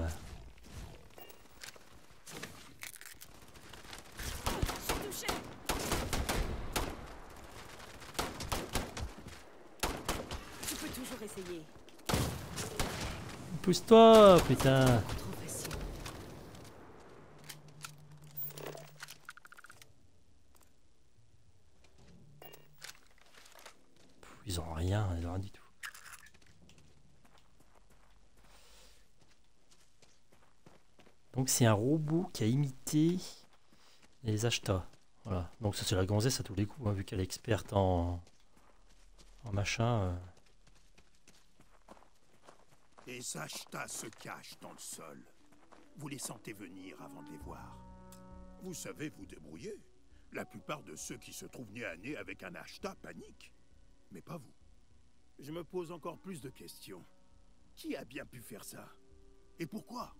Tu peux toujours essayer. Pousse-toi, putain. Trop facile. Ils ont rien, ils ont rien du tout. Donc c'est un robot qui a imité les Ashta. Voilà. Donc ça c'est la gonzesse à tous les coups, hein, vu qu'elle est experte en, en machin. Euh. Les Ashta se cachent dans le sol. Vous les sentez venir avant de les voir. Vous savez vous débrouiller. La plupart de ceux qui se trouvent nez à nez avec un Ashta paniquent. Mais pas vous. Je me pose encore plus de questions. Qui a bien pu faire ça? Et pourquoi?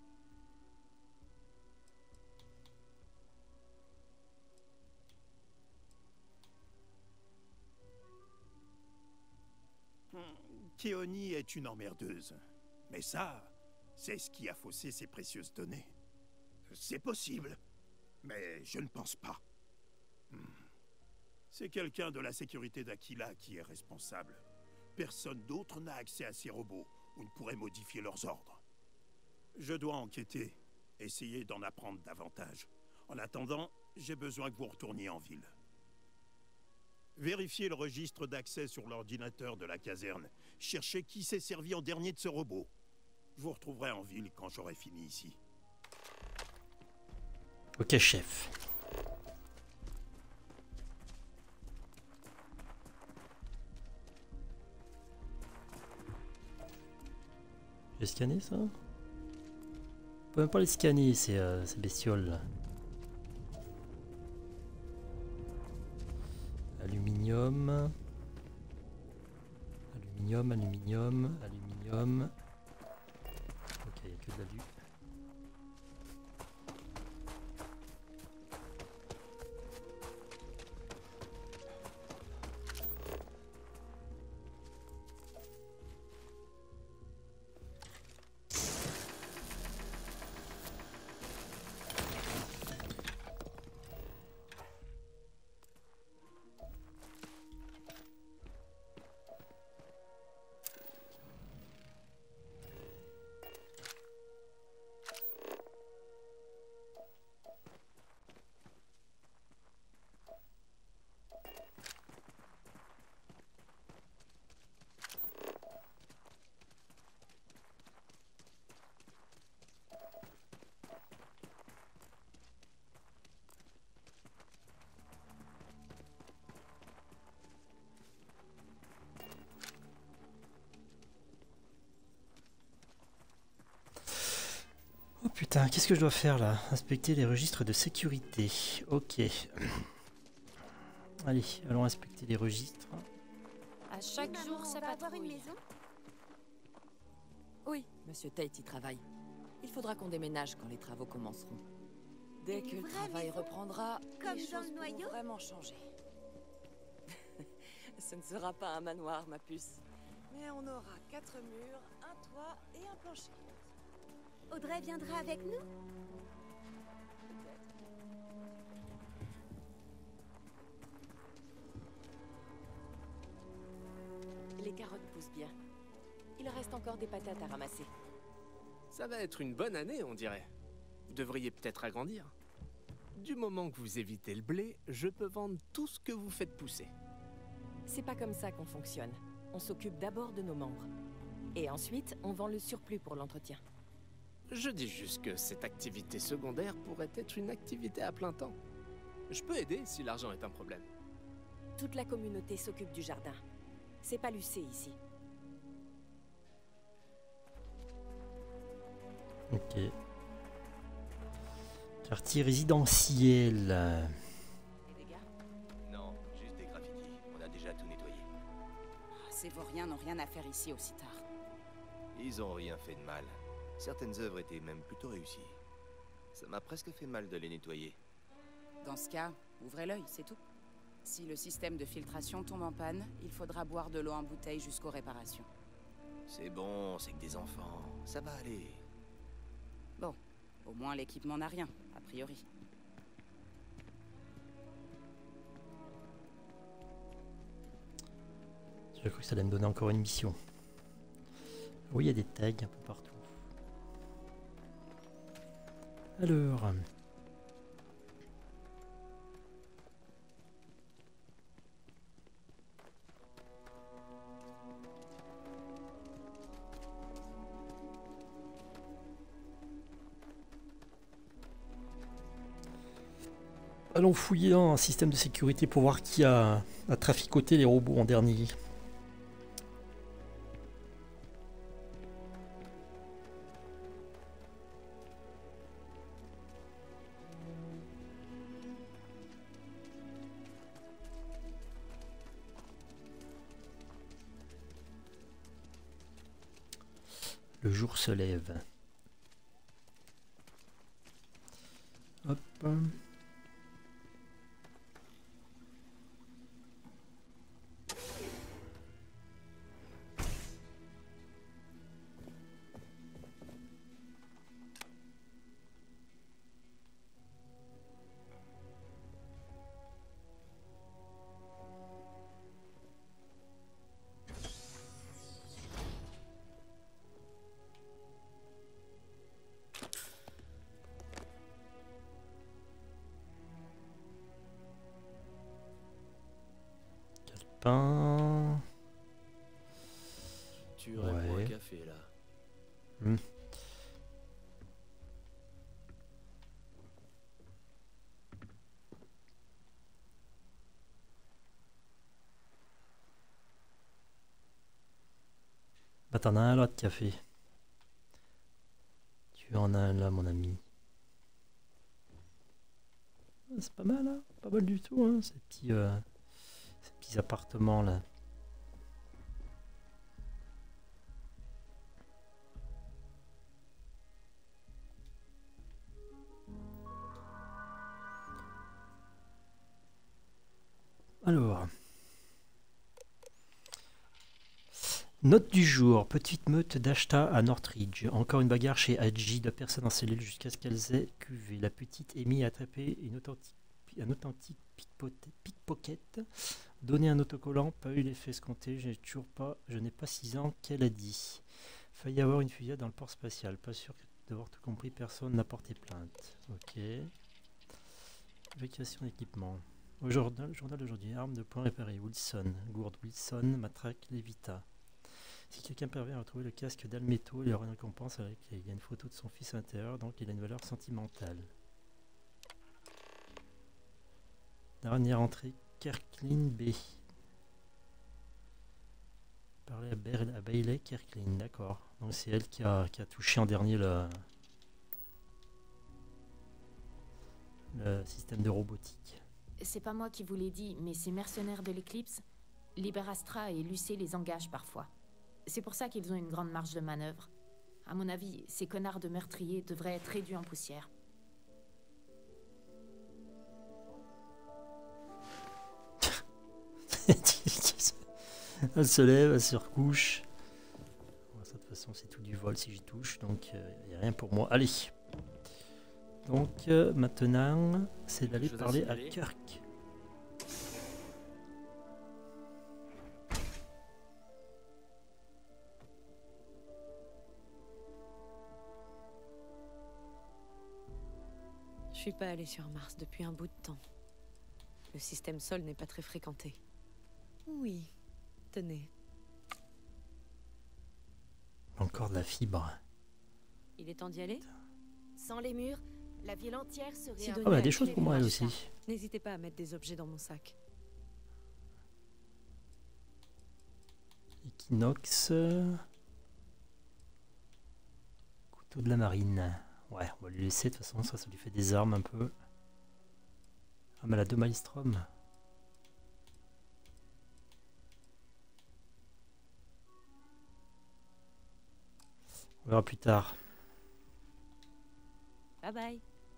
Keoni est une emmerdeuse. Mais ça, c'est ce qui a faussé ses précieuses données. C'est possible, mais je ne pense pas. Hmm. C'est quelqu'un de la sécurité d'Aquila qui est responsable. Personne d'autre n'a accès à ces robots ou ne pourrait modifier leurs ordres. Je dois enquêter, essayer d'en apprendre davantage. En attendant, j'ai besoin que vous retourniez en ville. Vérifiez le registre d'accès sur l'ordinateur de la caserne. Cherchez qui s'est servi en dernier de ce robot. Je vous retrouverai en ville quand j'aurai fini ici. Ok, chef. J'ai scanné ça? On peut même pas les scanner, ces, euh, ces bestioles là. Aluminium. Aluminium, aluminium, aluminium. Ok, il n'y a que de l'alu. Oh putain, qu'est-ce que je dois faire là? Inspecter les registres de sécurité. Ok. Allez, allons inspecter les registres. À chaque jour, ça va avoir une maison. Oui, Monsieur Tate y travaille. Il faudra qu'on déménage quand les travaux commenceront. Dès que le travail reprendra, comme les dans choses le pourront noyau vraiment changer. Ce ne sera pas un manoir, ma puce. Mais on aura quatre murs, un toit et un plancher. Audrey viendra avec nous? Les carottes poussent bien. Il reste encore des patates à ramasser. Ça va être une bonne année, on dirait. Vous devriez peut-être agrandir. Du moment que vous évitez le blé, je peux vendre tout ce que vous faites pousser. C'est pas comme ça qu'on fonctionne. On s'occupe d'abord de nos membres. Et ensuite, on vend le surplus pour l'entretien. Je dis juste que cette activité secondaire pourrait être une activité à plein temps. Je peux aider si l'argent est un problème. Toute la communauté s'occupe du jardin. C'est pas Lucé ici. Ok. Quartier résidentiel. rien n'ont rien à faire ici aussi tard. Ils ont rien fait de mal. Certaines œuvres étaient même plutôt réussies. Ça m'a presque fait mal de les nettoyer. Dans ce cas, ouvrez l'œil, c'est tout. Si le système de filtration tombe en panne, il faudra boire de l'eau en bouteille jusqu'aux réparations. C'est bon, c'est que des enfants. Ça va aller. Bon, au moins l'équipement n'a rien, a priori. J'ai cru que ça allait me donner encore une mission. Oui, il y a des tags un peu partout. Alors... Allons fouiller dans un système de sécurité pour voir qui a, a traficoté les robots en dernier. Le jour se lève. Hop. Pain. Tu aurais Ouais. pour un café là. Hmm. Bah t'en as un là de café. Tu en as un là mon ami. Ah, c'est pas mal hein, pas mal du tout hein, ces petits, euh, ces petits appartements là. Alors, note du jour, petite meute d'Ashta à Northridge. Encore une bagarre chez Hadji, deux personnes en cellule jusqu'à ce qu'elles aient cuvé. La petite est mise à taper une authentique, un authentique pickpocket, pickpocket. Donner un autocollant, pas eu l'effet escompté, j'ai toujours pas, je n'ai pas six ans, qu'elle a dit. Failli avoir une fusillade dans le port spatial, pas sûr d'avoir tout compris, personne n'a porté plainte. Ok. Évacuation d'équipement. Au journal, journal d'aujourd'hui, arme de poing réparée, Wilson, gourde, Wilson, matraque, Levita. Si quelqu'un parvient à retrouver le casque d'Almetto, il y aura une récompense avec il y a une photo de son fils à l'intérieur, donc il a une valeur sentimentale. Dernière entrée, Kirklin B. Parler à, Ber à Bailey Kirklin, d'accord. Donc c'est elle qui a, qui a touché en dernier le, le système de robotique. C'est pas moi qui vous l'ai dit, mais ces mercenaires de l'éclipse, Liberastra et Lucé les engagent parfois. C'est pour ça qu'ils ont une grande marge de manœuvre. À mon avis, ces connards de meurtriers devraient être réduits en poussière. Elle se lève, elle se recouche. Bon, ça, de toute façon, c'est tout du vol si j'y touche, donc il euh, n'y a rien pour moi. Allez. Donc euh, maintenant, c'est d'aller parler à Kirk. Je suis pas allée sur Mars depuis un bout de temps. Le système Sol n'est pas très fréquenté. Oui, tenez. Encore de la fibre. Il est temps d'y aller? Sans les murs, la ville entière serait... Si un- Ah bah des choses pour moi elle aussi. N'hésitez pas à mettre des objets dans mon sac. Equinox. euh, Couteau de la marine. Ouais, on va lui laisser, de toute façon ça, ça lui fait des armes un peu. Ah mais elle a deux Maelstrom. On verra plus tard. Bye bye.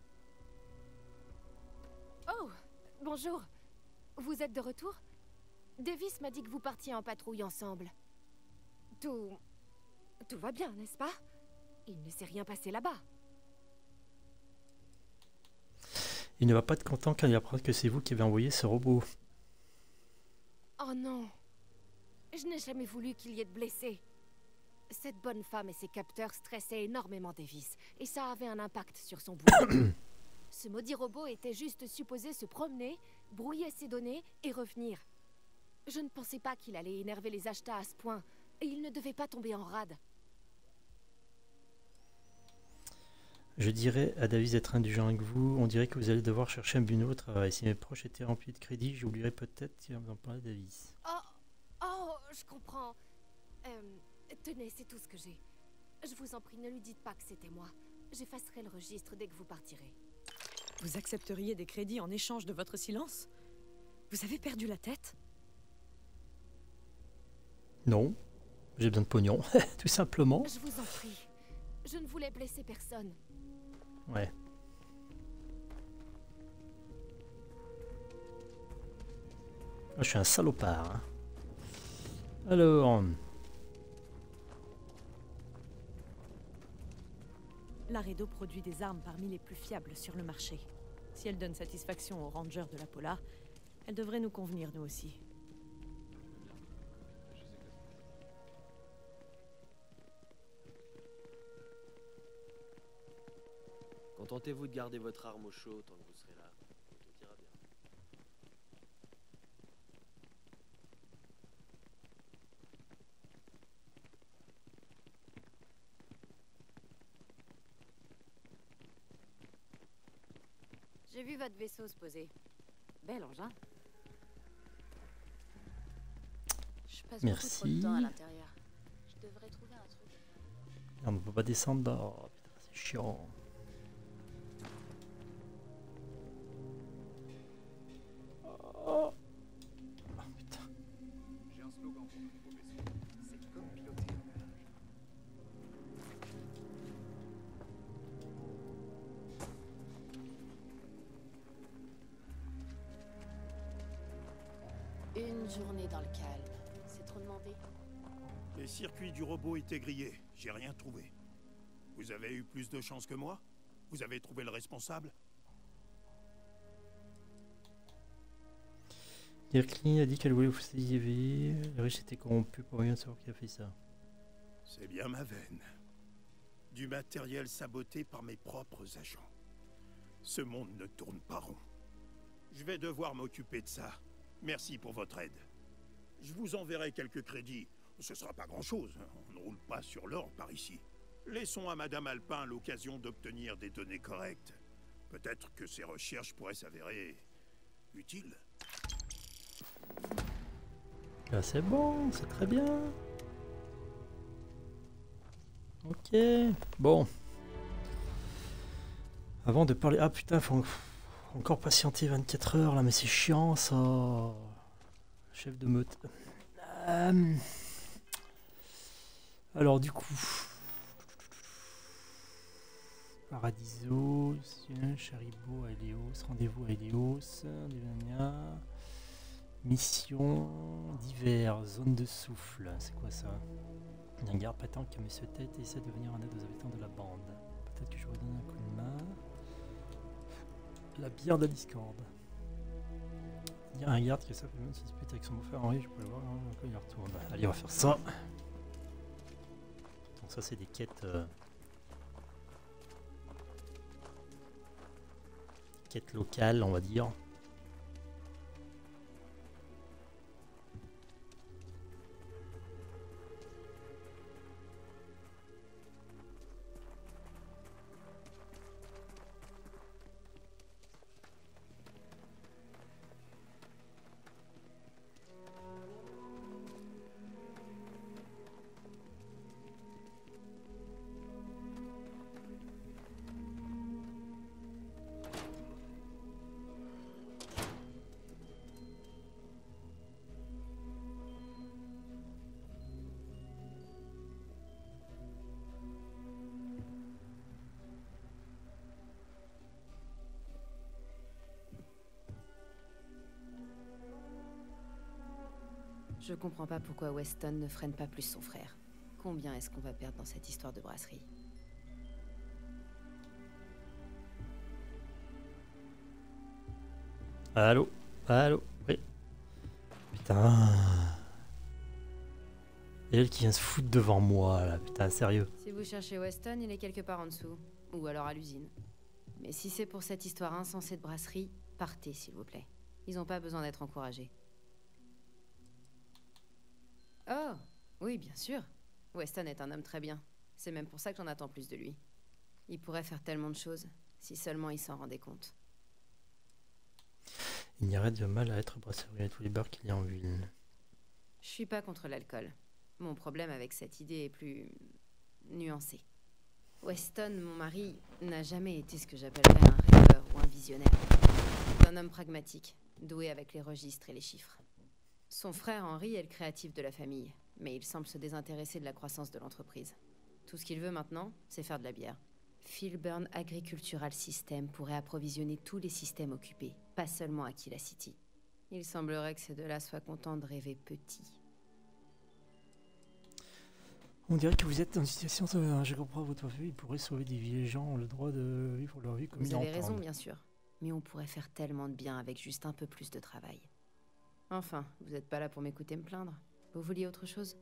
Oh, bonjour. Vous êtes de retour? Davis m'a dit que vous partiez en patrouille ensemble. Tout... Tout va bien, n'est-ce pas? Il ne s'est rien passé là-bas. Il ne va pas être content quand il apprend que c'est vous qui avez envoyé ce robot. Oh non. Je n'ai jamais voulu qu'il y ait de blessés. Cette bonne femme et ses capteurs stressaient énormément Davis, et ça avait un impact sur son boulot. Ce maudit robot était juste supposé se promener, brouiller ses données et revenir. Je ne pensais pas qu'il allait énerver les Ashta à ce point, et il ne devait pas tomber en rade. Je dirais à Davis d'être indulgent avec vous. On dirait que vous allez devoir chercher un but nouveau travail. Si mes proches étaient remplis de crédit, j'oublierais peut-être si on en parlait Davis. Oh, oh, je comprends. Euh, tenez, c'est tout ce que j'ai. Je vous en prie, ne lui dites pas que c'était moi. J'effacerai le registre dès que vous partirez. Vous accepteriez des crédits en échange de votre silence? Vous avez perdu la tête? Non, j'ai besoin de pognon, tout simplement. Je vous en prie. Je ne voulais blesser personne. Ouais. Ah, je suis un salopard. Hein. Alors... Laredo produit des armes parmi les plus fiables sur le marché. Si elle donne satisfaction aux rangers de la Polar, elle devrait nous convenir, nous aussi. Contentez-vous de garder votre arme au chaud tant que vous serez là. Et tout ira bien. J'ai vu votre vaisseau se poser. Bel engin. Je passe Merci. beaucoup trop de temps à l'intérieur. Je devrais trouver un truc. On ne peut pas descendre bas. Oh, putain, c'est chiant. Oh. Oh, putain. J'ai un slogan pour le nouveau vaisseau. C'est comme piloter un nuage. Une journée dans le calme. C'est trop demandé. Les circuits du robot étaient grillés. J'ai rien trouvé. Vous avez eu plus de chance que moi? Vous avez trouvé le responsable? Dirklin a dit qu'elle voulait vous Y V. Les riches étaient corrompus pour rien de savoir qui a fait ça. C'est bien ma veine. Du matériel saboté par mes propres agents. Ce monde ne tourne pas rond. Je vais devoir m'occuper de ça. Merci pour votre aide. Je vous enverrai quelques crédits. Ce sera pas grand-chose. On ne roule pas sur l'or par ici. Laissons à Madame Alpin l'occasion d'obtenir des données correctes. Peut-être que ces recherches pourraient s'avérer utiles. Là, c'est bon, c'est très bien. Ok, bon. Avant de parler... Ah putain, faut encore patienter vingt-quatre heures là, mais c'est chiant ça. Chef de meute. Euh... Alors du coup... Paradiso, Charibo à Helios, rendez-vous à Helios, Divania, mission d'hiver, zone de souffle, c'est quoi ça? Un garde prétend qu'il met sa tête et essaie de venir en aide aux habitants de la bande. Peut-être que je vous donne un coup de main. La bière de la discorde. Il y a un garde qui ça fait même se dispute avec son beau-frère Henri, je pourrais voir hein, quand il retourne. Allez, on va faire ça. Donc ça c'est des quêtes... Euh... quête locale, on va dire. Je comprends pas pourquoi Weston ne freine pas plus son frère. Combien est-ce qu'on va perdre dans cette histoire de brasserie? Allô? Allô? Oui. Putain. Et elle qui vient se foutre devant moi, là. Putain, sérieux. Si vous cherchez Weston, il est quelque part en dessous. Ou alors à l'usine. Mais si c'est pour cette histoire insensée de brasserie, partez, s'il vous plaît. Ils ont pas besoin d'être encouragés. Oh, oui, bien sûr. Weston est un homme très bien. C'est même pour ça que j'en attends plus de lui. Il pourrait faire tellement de choses, si seulement il s'en rendait compte. Il n'y aurait de mal à être brasserie à tous les bars qu'il y a en ville. Je suis pas contre l'alcool. Mon problème avec cette idée est plus... nuancé. Weston, mon mari, n'a jamais été ce que j'appellerais un rêveur ou un visionnaire. C'est un homme pragmatique, doué avec les registres et les chiffres. Son frère Henry est le créatif de la famille, mais il semble se désintéresser de la croissance de l'entreprise. Tout ce qu'il veut maintenant, c'est faire de la bière. Philburn Agricultural System pourrait approvisionner tous les systèmes occupés, pas seulement Aquila City. Il semblerait que ces deux-là soient contents de rêver petit. On dirait que vous êtes dans une situation, euh, je comprends votre vue, il pourrait sauver des vieux gens, ont le droit de vivre leur vie comme ils Vous l'entendent. avez raison, bien sûr. Mais on pourrait faire tellement de bien avec juste un peu plus de travail. Enfin, vous n'êtes pas là pour m'écouter me plaindre. Vous vouliez autre chose?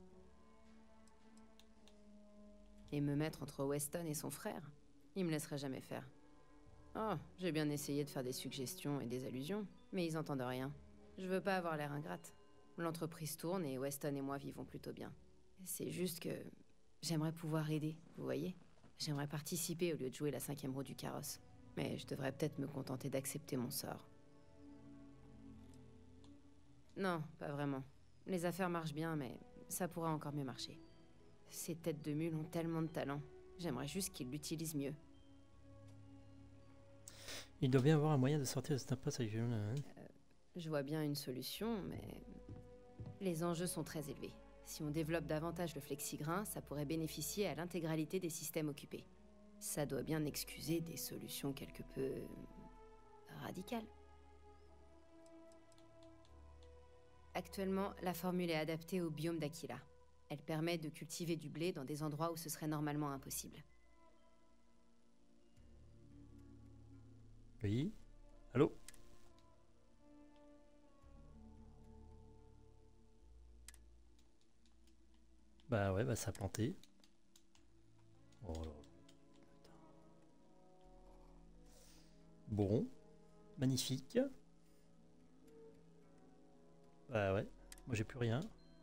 Et me mettre entre Weston et son frère? Il me laisserait jamais faire. Oh, j'ai bien essayé de faire des suggestions et des allusions, mais ils entendent rien. Je veux pas avoir l'air ingrate. L'entreprise tourne et Weston et moi vivons plutôt bien. C'est juste que j'aimerais pouvoir aider, vous voyez? J'aimerais participer au lieu de jouer la cinquième roue du carrosse. Mais je devrais peut-être me contenter d'accepter mon sort. Non, pas vraiment. Les affaires marchent bien, mais ça pourrait encore mieux marcher. Ces têtes de mule ont tellement de talent. J'aimerais juste qu'ils l'utilisent mieux. Il doit bien avoir un moyen de sortir de cette impasse avec eux, là, hein. Euh, je vois bien une solution, mais... les enjeux sont très élevés. Si on développe davantage le flexigrain, ça pourrait bénéficier à l'intégralité des systèmes occupés. Ça doit bien excuser des solutions quelque peu... radicales. Actuellement, la formule est adaptée au biome d'Aquila. Elle permet de cultiver du blé dans des endroits où ce serait normalement impossible. Oui. Allô? Bah ouais, bah ça a planté. Oh là là. Bon. Magnifique. Bah ouais. Moi j'ai plus rien.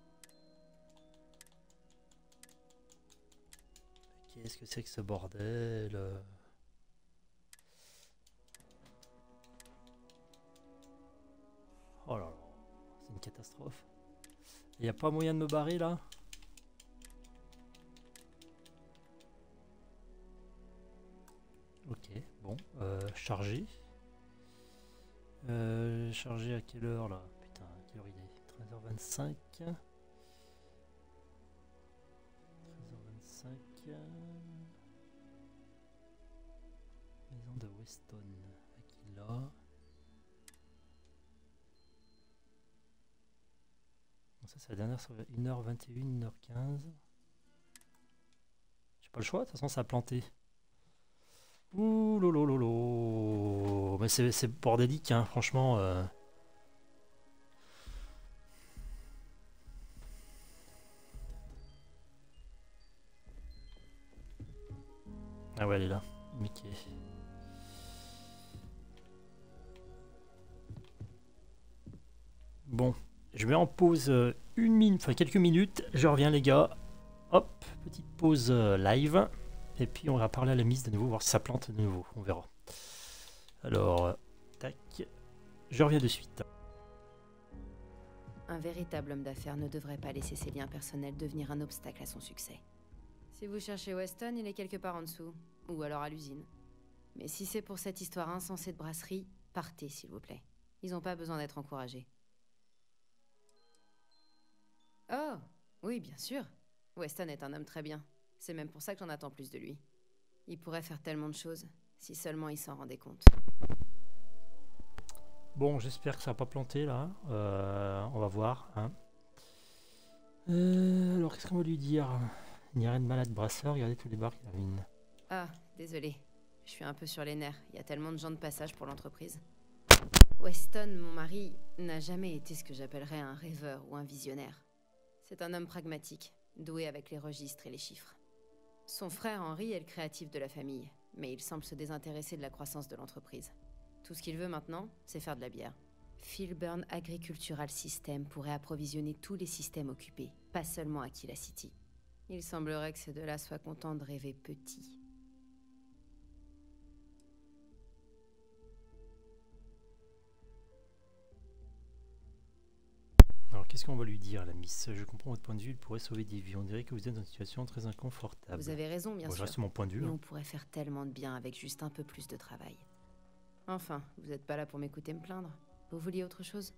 Qu'est-ce que c'est que ce bordel? Oh là là. C'est une catastrophe. Il n'y a pas moyen de me barrer là? Ok, bon, euh, chargé. Euh, chargé à quelle heure là? Putain, quelle heure il est? treize heures vingt-cinq. treize heures vingt-cinq. Maison de Weston. Aquila. Bon, ça c'est la dernière sur une heure vingt et une, une heure quinze. J'ai pas le choix, de toute façon ça a planté. Ouh lolo lolo. Mais c'est bordélique, hein, franchement. Euh... Ah ouais, elle est là. Mickey. Bon, je mets en pause euh, une minute, enfin quelques minutes. Je reviens les gars. Hop, petite pause euh, live. Et puis on va parler à la mise de nouveau, voir si ça plante de nouveau, on verra. Alors, euh, tac, je reviens de suite. Un véritable homme d'affaires ne devrait pas laisser ses liens personnels devenir un obstacle à son succès. Si vous cherchez Weston, il est quelque part en dessous, ou alors à l'usine. Mais si c'est pour cette histoire insensée de brasserie, partez s'il vous plaît. Ils n'ont pas besoin d'être encouragés. Oh, oui, bien sûr. Weston est un homme très bien. C'est même pour ça que j'en attends plus de lui. Il pourrait faire tellement de choses, si seulement il s'en rendait compte. Bon, j'espère que ça va pas planter là. Euh, on va voir. Hein. Euh, alors, qu'est-ce qu'on va lui dire? Il n'y a rien de malade, brasseur, regardez tous les bars qu'il ruine. Ah, désolé. Je suis un peu sur les nerfs. Il y a tellement de gens de passage pour l'entreprise. Weston, mon mari, n'a jamais été ce que j'appellerais un rêveur ou un visionnaire. C'est un homme pragmatique, doué avec les registres et les chiffres. Son frère Henry est le créatif de la famille, mais il semble se désintéresser de la croissance de l'entreprise. Tout ce qu'il veut maintenant, c'est faire de la bière. Philburn Agricultural System pourrait approvisionner tous les systèmes occupés, pas seulement Aquila City. Il semblerait que ces deux-là soient contents de rêver petit. Alors, qu'est-ce qu'on va lui dire, la miss? Je comprends votre point de vue, il pourrait sauver des vies. On dirait que vous êtes dans une situation très inconfortable. Vous avez raison, bien bon, sûr. C'est mon point de vue. Mais hein. on pourrait faire tellement de bien avec juste un peu plus de travail. Enfin, vous n'êtes pas là pour m'écouter me plaindre. Vous vouliez autre chose?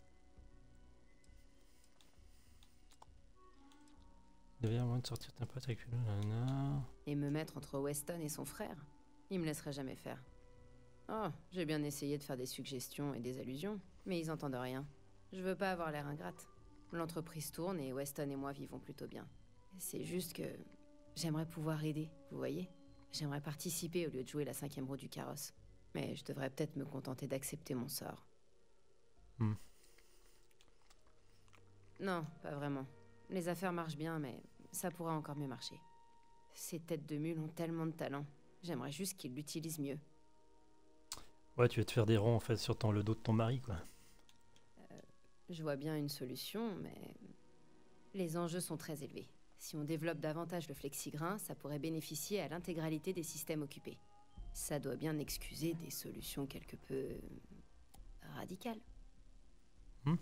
Il devait y avoir de sortir ta pote avec lui. Et me mettre entre Weston et son frère? Il me laisserait jamais faire. Oh, j'ai bien essayé de faire des suggestions et des allusions, mais ils entendent rien. Je veux pas avoir l'air ingrate. L'entreprise tourne et Weston et moi vivons plutôt bien. C'est juste que j'aimerais pouvoir aider, vous voyez? J'aimerais participer au lieu de jouer la cinquième roue du carrosse. Mais je devrais peut-être me contenter d'accepter mon sort. Hmm. Non, pas vraiment. Les affaires marchent bien, mais ça pourrait encore mieux marcher. Ces têtes de mule ont tellement de talent. J'aimerais juste qu'ils l'utilisent mieux. Ouais, tu vas te faire des ronds en fait sur ton, le dos de ton mari, quoi. Euh, je vois bien une solution, mais les enjeux sont très élevés. Si on développe davantage le flexigrain, ça pourrait bénéficier à l'intégralité des systèmes occupés. Ça doit bien excuser des solutions quelque peu radicales. Hmm.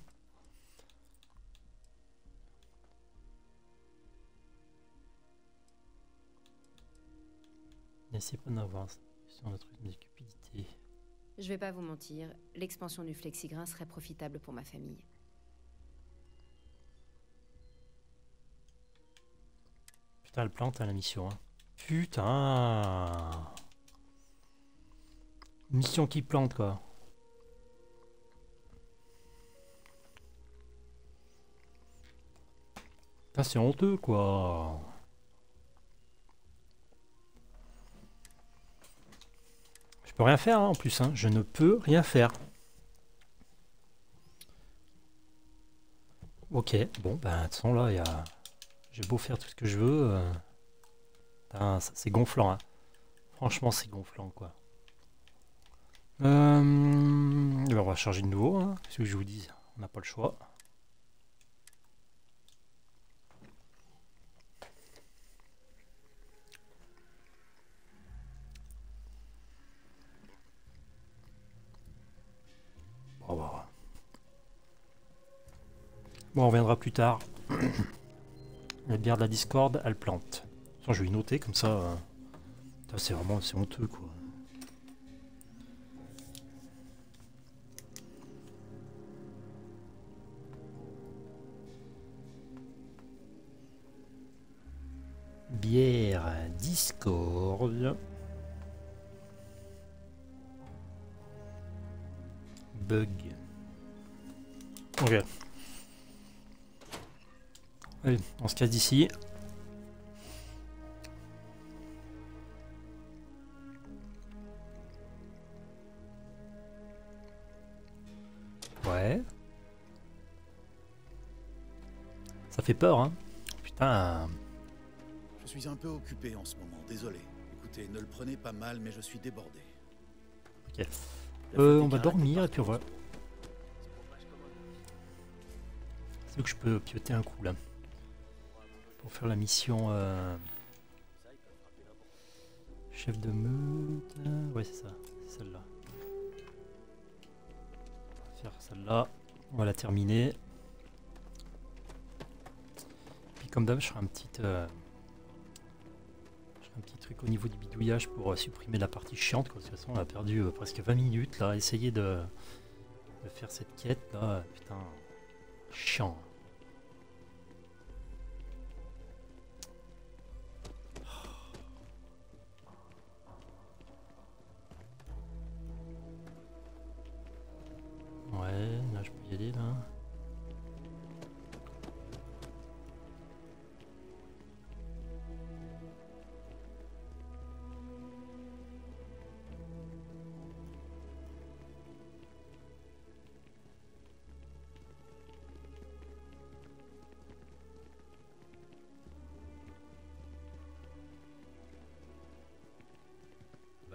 N'essayez pas d'avoir sur notre cupidité. Je vais pas vous mentir, l'expansion du flexigrain serait profitable pour ma famille. Putain, elle plante à la mission. Hein. Putain. Mission qui plante, quoi. Putain, c'est honteux, quoi. Je peux rien faire, hein, en plus. Hein. Je ne peux rien faire. Ok, bon, ben, de toute façon, là, il y a... J'ai beau faire tout ce que je veux. Euh... C'est gonflant, hein. Franchement, c'est gonflant, quoi. Euh... On va charger de nouveau, hein. Ce que je vous dis, on n'a pas le choix. Bon, bah. Bon, on reviendra plus tard. La bière de la Discord, elle plante. Attends, je vais y noter comme ça. Euh... C'est vraiment c'est honteux, quoi. Bière Discord. Bug. Ok. Allez, on se casse d'ici. Ouais. Ça fait peur, hein. Putain. Je suis un peu occupé en ce moment, désolé. Écoutez, ne le prenez pas mal, mais je suis débordé. Ok. Euh, on va dormir et puis on va... C'est que je peux pioter un coup là. Pour faire la mission... Euh... Chef de meute... Ouais, c'est ça. C'est celle-là. On va faire celle-là. On va la terminer. Puis comme d'hab, je ferai un petit... Euh... un petit truc au niveau du bidouillage pour euh, supprimer la partie chiante, quoi. De toute façon on a perdu euh, presque vingt minutes là à essayer de, de faire cette quête là, putain, chiant. Ouais, là je peux y aller là.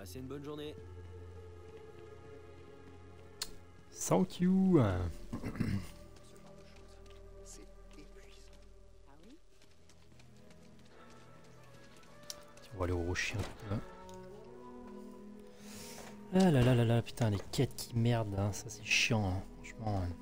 Passez une bonne journée. Thank you. On va aller au rocher un peu. Hein. Ah là là là là, putain, les quêtes qui merdent, hein. Ça c'est chiant, hein. Franchement. Hein.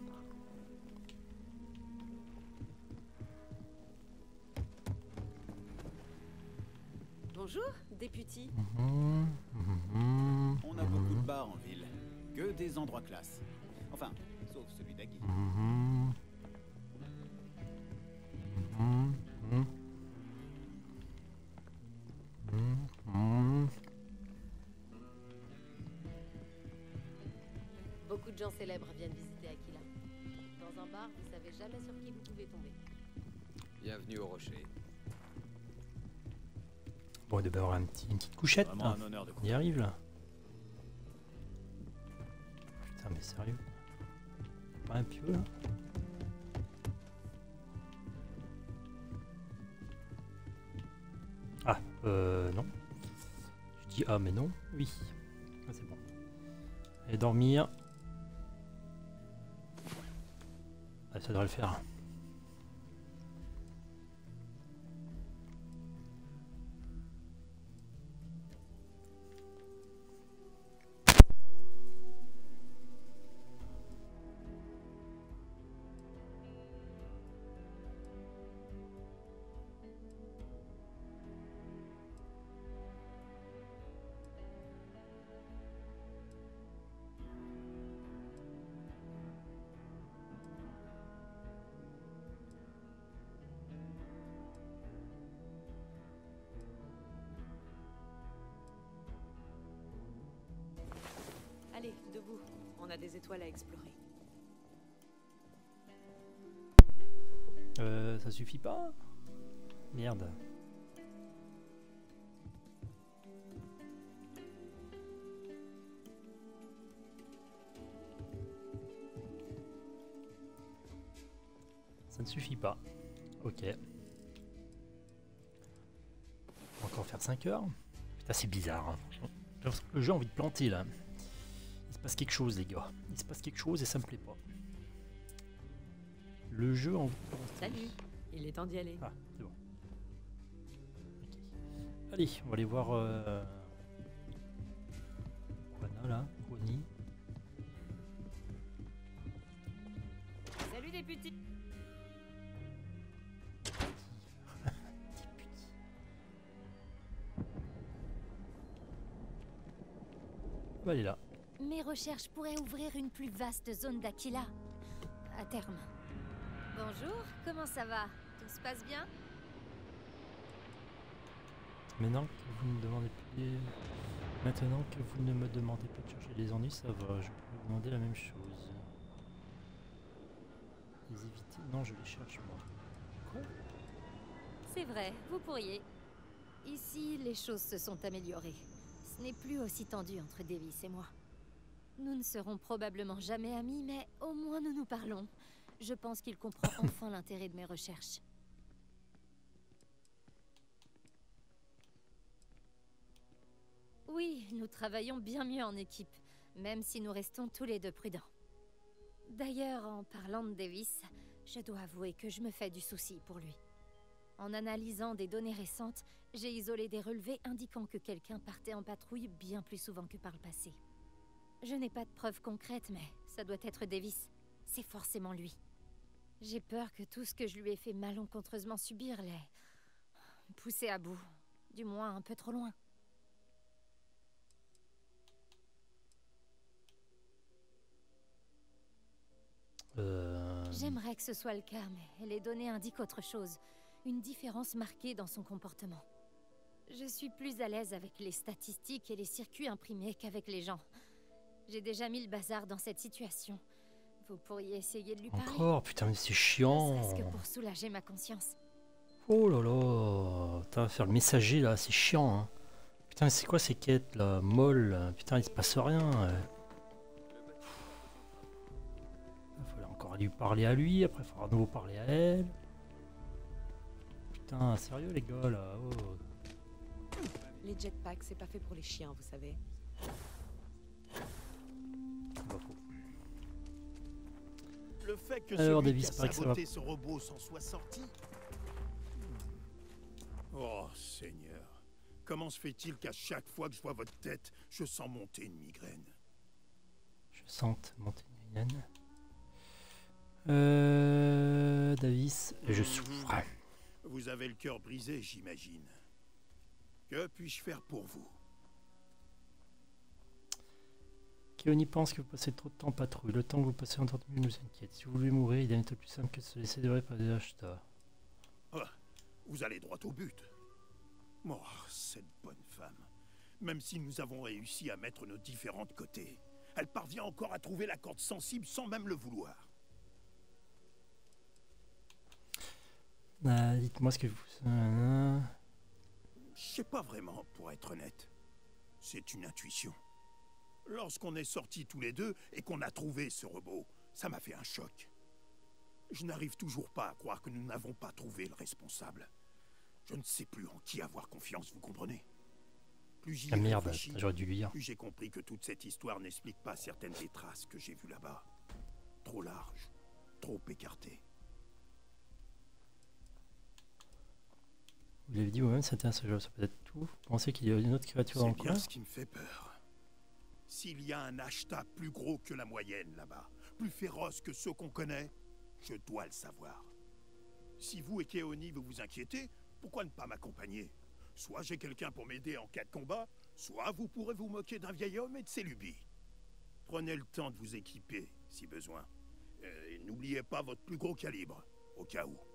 Bonjour, député. Mmh, mmh, On a mmh, beaucoup de bars en ville. Que des endroits classe. Enfin, sauf celui d'Agui. mmh, mmh, mmh, mmh. Beaucoup de gens célèbres viennent visiter Aquila. Dans un bar, vous savez jamais sur qui vous pouvez tomber. Bienvenue au rocher. Bon, il devait y avoir un petit, une petite couchette. Vraiment Hein. un honneur de On y arrive là. Putain, mais sérieux. Pas un pieu là. Ah, euh, non. Je dis ah, mais non. Oui. Ah, c'est bon. Et dormir. Ah, ça devrait le faire. Allez, debout. On a des étoiles à explorer. Euh, ça suffit pas? Merde. Ça ne suffit pas. Ok. On va encore faire cinq heures. Putain, c'est bizarre. Hein. J'ai l'impression que le jeu a envie de planter là. Il se passe quelque chose, les gars. Il se passe quelque chose et ça me plaît pas. Le jeu a envie de planter. Salut, il est temps d'y aller. Ah, c'est bon. Okay. Allez, on va aller voir. Euh... Juana là, Juani. Salut député. Bah, elle est là. Mes recherches pourraient ouvrir une plus vaste zone d'Aquila. À terme. Bonjour, comment ça va? Tout se passe bien? Maintenant que vous ne demandez plus... Maintenant que vous ne me demandez pas de chercher les ennuis, ça va. Je peux vous demander la même chose. Les éviter... Non, je les cherche moi. Quoi? C'est vrai, vous pourriez. Ici, les choses se sont améliorées. Ce n'est plus aussi tendu entre Davis et moi. Nous ne serons probablement jamais amis, mais au moins nous nous parlons. Je pense qu'il comprend enfin l'intérêt de mes recherches. Oui, nous travaillons bien mieux en équipe, même si nous restons tous les deux prudents. D'ailleurs, en parlant de Davis, je dois avouer que je me fais du souci pour lui. En analysant des données récentes, j'ai isolé des relevés indiquant que quelqu'un partait en patrouille bien plus souvent que par le passé. Je n'ai pas de preuves concrètes, mais ça doit être Davis. C'est forcément lui. J'ai peur que tout ce que je lui ai fait malencontreusement subir l'ait poussé à bout. Du moins un peu trop loin. Euh... J'aimerais que ce soit le cas, mais les données indiquent autre chose. Une différence marquée dans son comportement. Je suis plus à l'aise avec les statistiques et les circuits imprimés qu'avec les gens. J'ai déjà mis le bazar dans cette situation. Vous pourriez essayer de lui parler. Encore? Putain, mais c'est chiant. Ne serait-ce que pour soulager ma conscience. Oh là là. Putain, faire le messager là, c'est chiant. Hein. Putain, mais c'est quoi ces quêtes là? Molles là. Putain, il se passe rien. Ouais. Il fallait encore lui parler à lui, après il faudra à nouveau parler à elle. Putain, sérieux les gars là. Oh. Les jetpacks, c'est pas fait pour les chiens, vous savez. Le fait que Alors, celui Davis, qui a paraît que ça va. saboté ce robot s'en soit sorti. Oh, Seigneur. Comment se fait-il qu'à chaque fois que je vois votre tête, je sens monter une migraine? Je sens monter une migraine. Euh, Davis, je souffre. Vous avez le cœur brisé, j'imagine. Que puis-je faire pour vous? Keoni pense que vous passez trop de temps en patrouille. Le temps que vous passez en trente minutes nous inquiète. Si vous voulez mourir, il est un peu plus simple que de se laisser durer par des achats. Ah, vous allez droit au but. Oh, cette bonne femme. Même si nous avons réussi à mettre nos différents de côté, elle parvient encore à trouver la corde sensible sans même le vouloir. Ah, dites-moi ce que vous... Euh... Je sais pas vraiment, pour être honnête. C'est une intuition. Lorsqu'on est sortis tous les deux et qu'on a trouvé ce robot, ça m'a fait un choc. Je n'arrive toujours pas à croire que nous n'avons pas trouvé le responsable. Je ne sais plus en qui avoir confiance, vous comprenez? Plus j'y Ah merde, réfléchis, j'aurais dû lui dire. plus j'ai compris que toute cette histoire n'explique pas certaines des traces que j'ai vues là-bas. Trop larges, trop écartées. Vous l'avez dit vous-même, c'était un seul jeu, ça peut être tout. Vous pensez qu'il y a une autre créature dans le C'est bien coin? ce qui me fait peur. S'il y a un Ashta plus gros que la moyenne là-bas, plus féroce que ceux qu'on connaît, je dois le savoir. Si vous et Keoni vous vous inquiétez, pourquoi ne pas m'accompagner? Soit j'ai quelqu'un pour m'aider en cas de combat, soit vous pourrez vous moquer d'un vieil homme et de ses lubies. Prenez le temps de vous équiper, si besoin. Euh, et n'oubliez pas votre plus gros calibre, au cas où.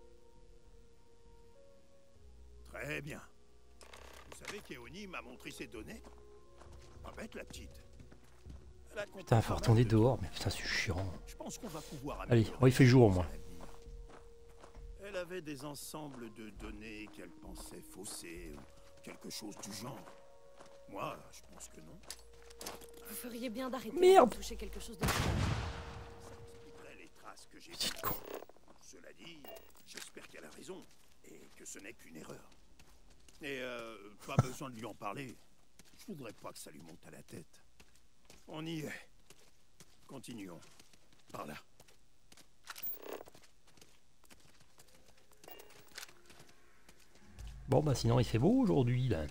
Très bien. Vous savez, Keoni m'a montré ses données. Pas bête, la petite. Elle a compris Putain, faut pas mal retourner de dehors, trucs. mais putain, c'est chiant. Je pense qu'on va pouvoir Allez, améliorer oh, il fait jour au moins. Elle avait des ensembles de données qu'elle pensait faussées ou quelque chose du genre. Moi, je pense que non. Vous feriez bien d'arrêter Merde. de toucher quelque chose de... Ça expliquerait les traces que j'ai vues. Cela dit, j'espère qu'elle a raison et que ce n'est qu'une erreur. Et euh, pas besoin de lui en parler. Je voudrais pas que ça lui monte à la tête. On y est. Continuons. Par là. Bon bah sinon il fait beau aujourd'hui là.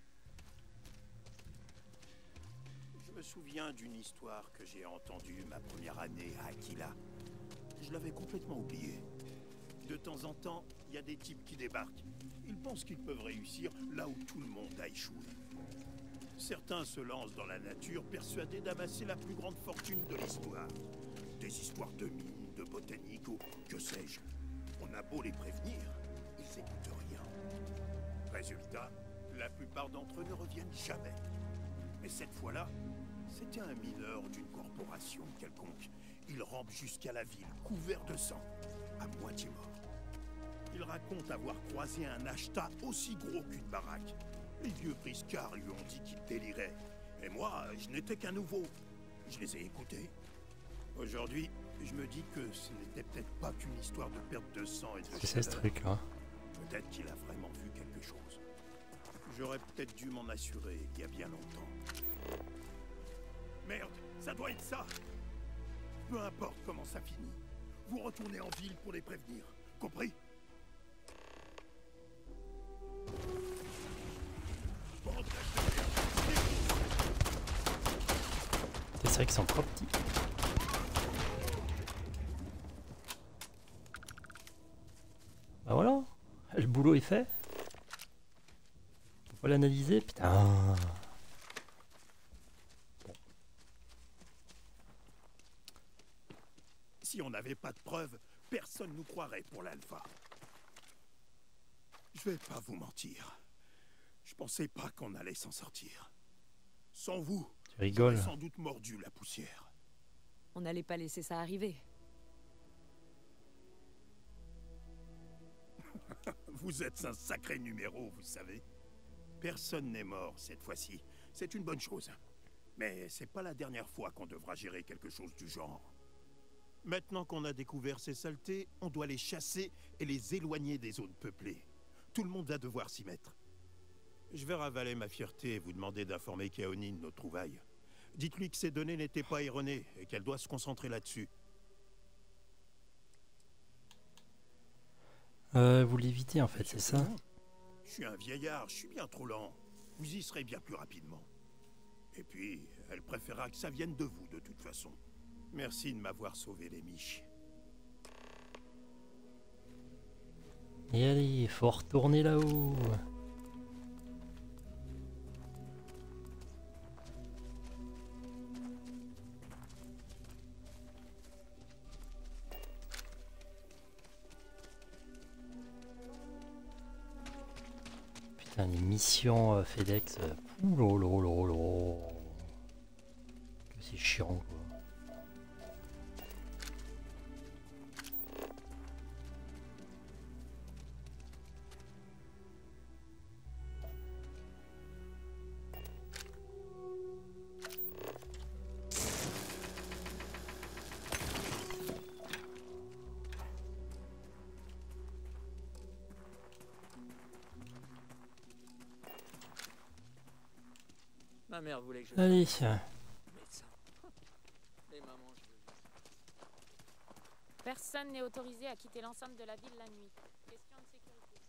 Je me souviens d'une histoire que j'ai entendue ma première année à Aquila. Je l'avais complètement oubliée. De temps en temps, il y a des types qui débarquent. Ils pensent qu'ils peuvent réussir là où tout le monde a échoué. Certains se lancent dans la nature persuadés d'amasser la plus grande fortune de l'histoire. Des histoires de mines, de botanique ou que sais-je. On a beau les prévenir, ils n'écoutent rien. Résultat, la plupart d'entre eux ne reviennent jamais. Mais cette fois-là, c'était un mineur d'une corporation quelconque. Il rampe jusqu'à la ville, couvert de sang, à moitié mort. Il raconte avoir croisé un Ashta aussi gros qu'une baraque. Les vieux briscards lui ont dit qu'il délirait. Et moi, je n'étais qu'un nouveau. Je les ai écoutés. Aujourd'hui, je me dis que ce n'était peut-être pas qu'une histoire de perte de sang et de C'est ça ce chaleur. truc là. Peut-être qu'il a vraiment vu quelque chose. J'aurais peut-être dû m'en assurer il y a bien longtemps. Merde, ça doit être ça. Peu importe comment ça finit. Vous retournez en ville pour les prévenir. Compris? C'est vrai qu'ils sont trop petits. Bah voilà, le boulot est fait. On va l'analyser, putain. Si on n'avait pas de preuves, personne nous croirait pour l'alpha. Je vais pas vous mentir. Je pensais pas qu'on allait s'en sortir. Sans vous, Tu rigoles. j'aurais sans doute mordu la poussière. On n'allait pas laisser ça arriver. Vous êtes un sacré numéro, vous savez. Personne n'est mort cette fois-ci. C'est une bonne chose. Mais c'est pas la dernière fois qu'on devra gérer quelque chose du genre. Maintenant qu'on a découvert ces saletés, on doit les chasser et les éloigner des zones peuplées. Tout le monde va devoir s'y mettre. Je vais ravaler ma fierté et vous demander d'informer Keoni de nos trouvailles. Dites-lui que ces données n'étaient pas erronées et qu'elle doit se concentrer là-dessus. Euh, vous l'évitez en fait, c'est ça? Je suis un vieillard, je suis bien trop lent. Vous y serez bien plus rapidement. Et puis, elle préférera que ça vienne de vous, de toute façon. Merci de m'avoir sauvé les miches. Et allez, faut retourner là-haut. Putain, les missions euh, FedEx. Euh, ouh que c'est chiant quoi. Ma mère voulait que je... Allez. Médecin. Mais maman, je veux... Personne n'est autorisé à quitter l'enceinte de la ville la nuit. Question de sécurité.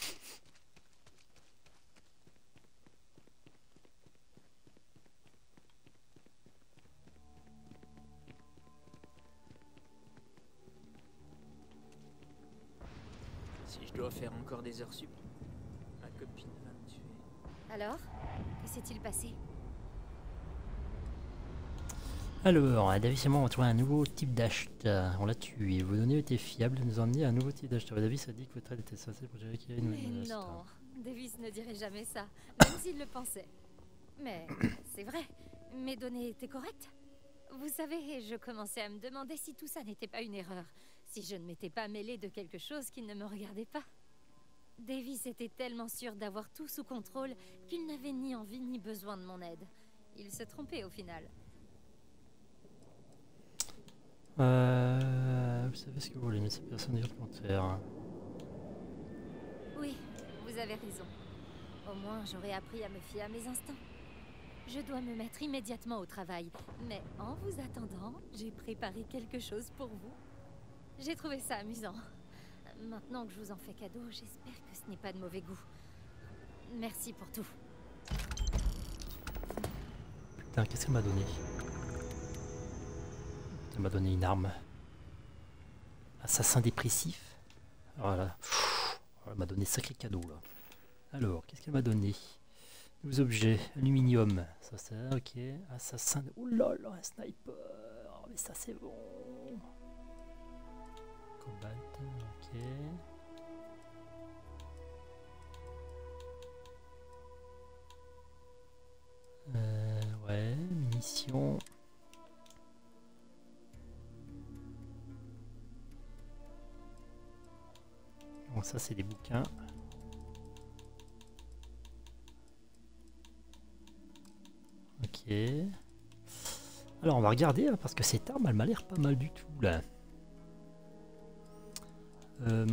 Si je dois faire encore des heures sup, ma copine va me tuer. Alors, que s'est-il passé? Alors, Davis et moi on a trouvé un nouveau type d'achat. On l'a tué. Vos données étaient fiables. Nous emmener un nouveau type d'achat. Davis a dit que votre aide était censée pour gérer qu'il y a une Mais menace. non, Davis ne dirait jamais ça, même s'il le pensait. Mais c'est vrai, mes données étaient correctes. Vous savez, je commençais à me demander si tout ça n'était pas une erreur, si je ne m'étais pas mêlée de quelque chose qui ne me regardait pas. Davis était tellement sûr d'avoir tout sous contrôle qu'il n'avait ni envie ni besoin de mon aide. Il se trompait au final. Euh, vous savez ce que vous voulez, mais c'est personne ne commentaire. Oui, vous avez raison. Au moins, j'aurais appris à me fier à mes instincts. Je dois me mettre immédiatement au travail. Mais en vous attendant, j'ai préparé quelque chose pour vous. J'ai trouvé ça amusant. Maintenant que je vous en fais cadeau, j'espère que ce n'est pas de mauvais goût. Merci pour tout. Putain, qu'est-ce qu'elle m'a donné? Elle m'a donné une arme. Assassin dépressif. Voilà. Elle m'a donné sacré cadeau là. Alors, qu'est-ce qu'elle m'a donné? Nouveaux objets. Aluminium. Ça c'est ok. Assassin. Ouh là là, un sniper. Mais ça c'est bon. Cobalt. Ok. Euh, ouais. Munitions. Bon, ça c'est des bouquins. Ok. Alors on va regarder hein, parce que cette arme elle m'a l'air pas mal du tout là. Euh...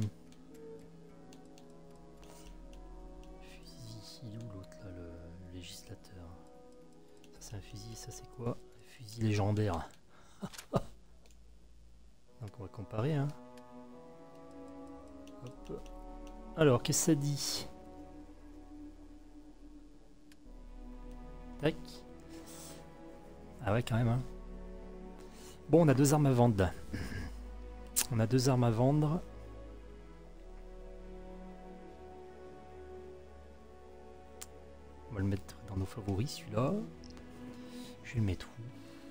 Fusil, il est où l'autre là, le, le législateur? Ça c'est un fusil, ça c'est quoi? Un fusil légendaire. Donc on va comparer hein. Hop. Alors, qu'est-ce que ça dit? Tac. Ah ouais, quand même. Hein. Bon, on a deux armes à vendre. On a deux armes à vendre. On va le mettre dans nos favoris, celui-là. Je vais le mettre où?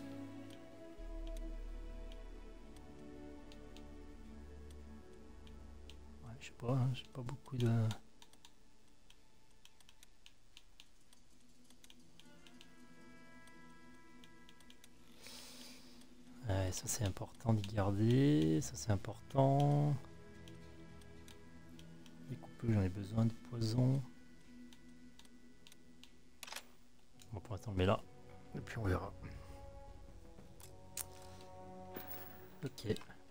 Je sais pas, hein, j'ai pas beaucoup de... Ouais, ça c'est important d'y garder, ça c'est important. Les coupeux, j'en ai besoin de poison. Bon, pour l'instant on le met là, et puis on verra. Ok.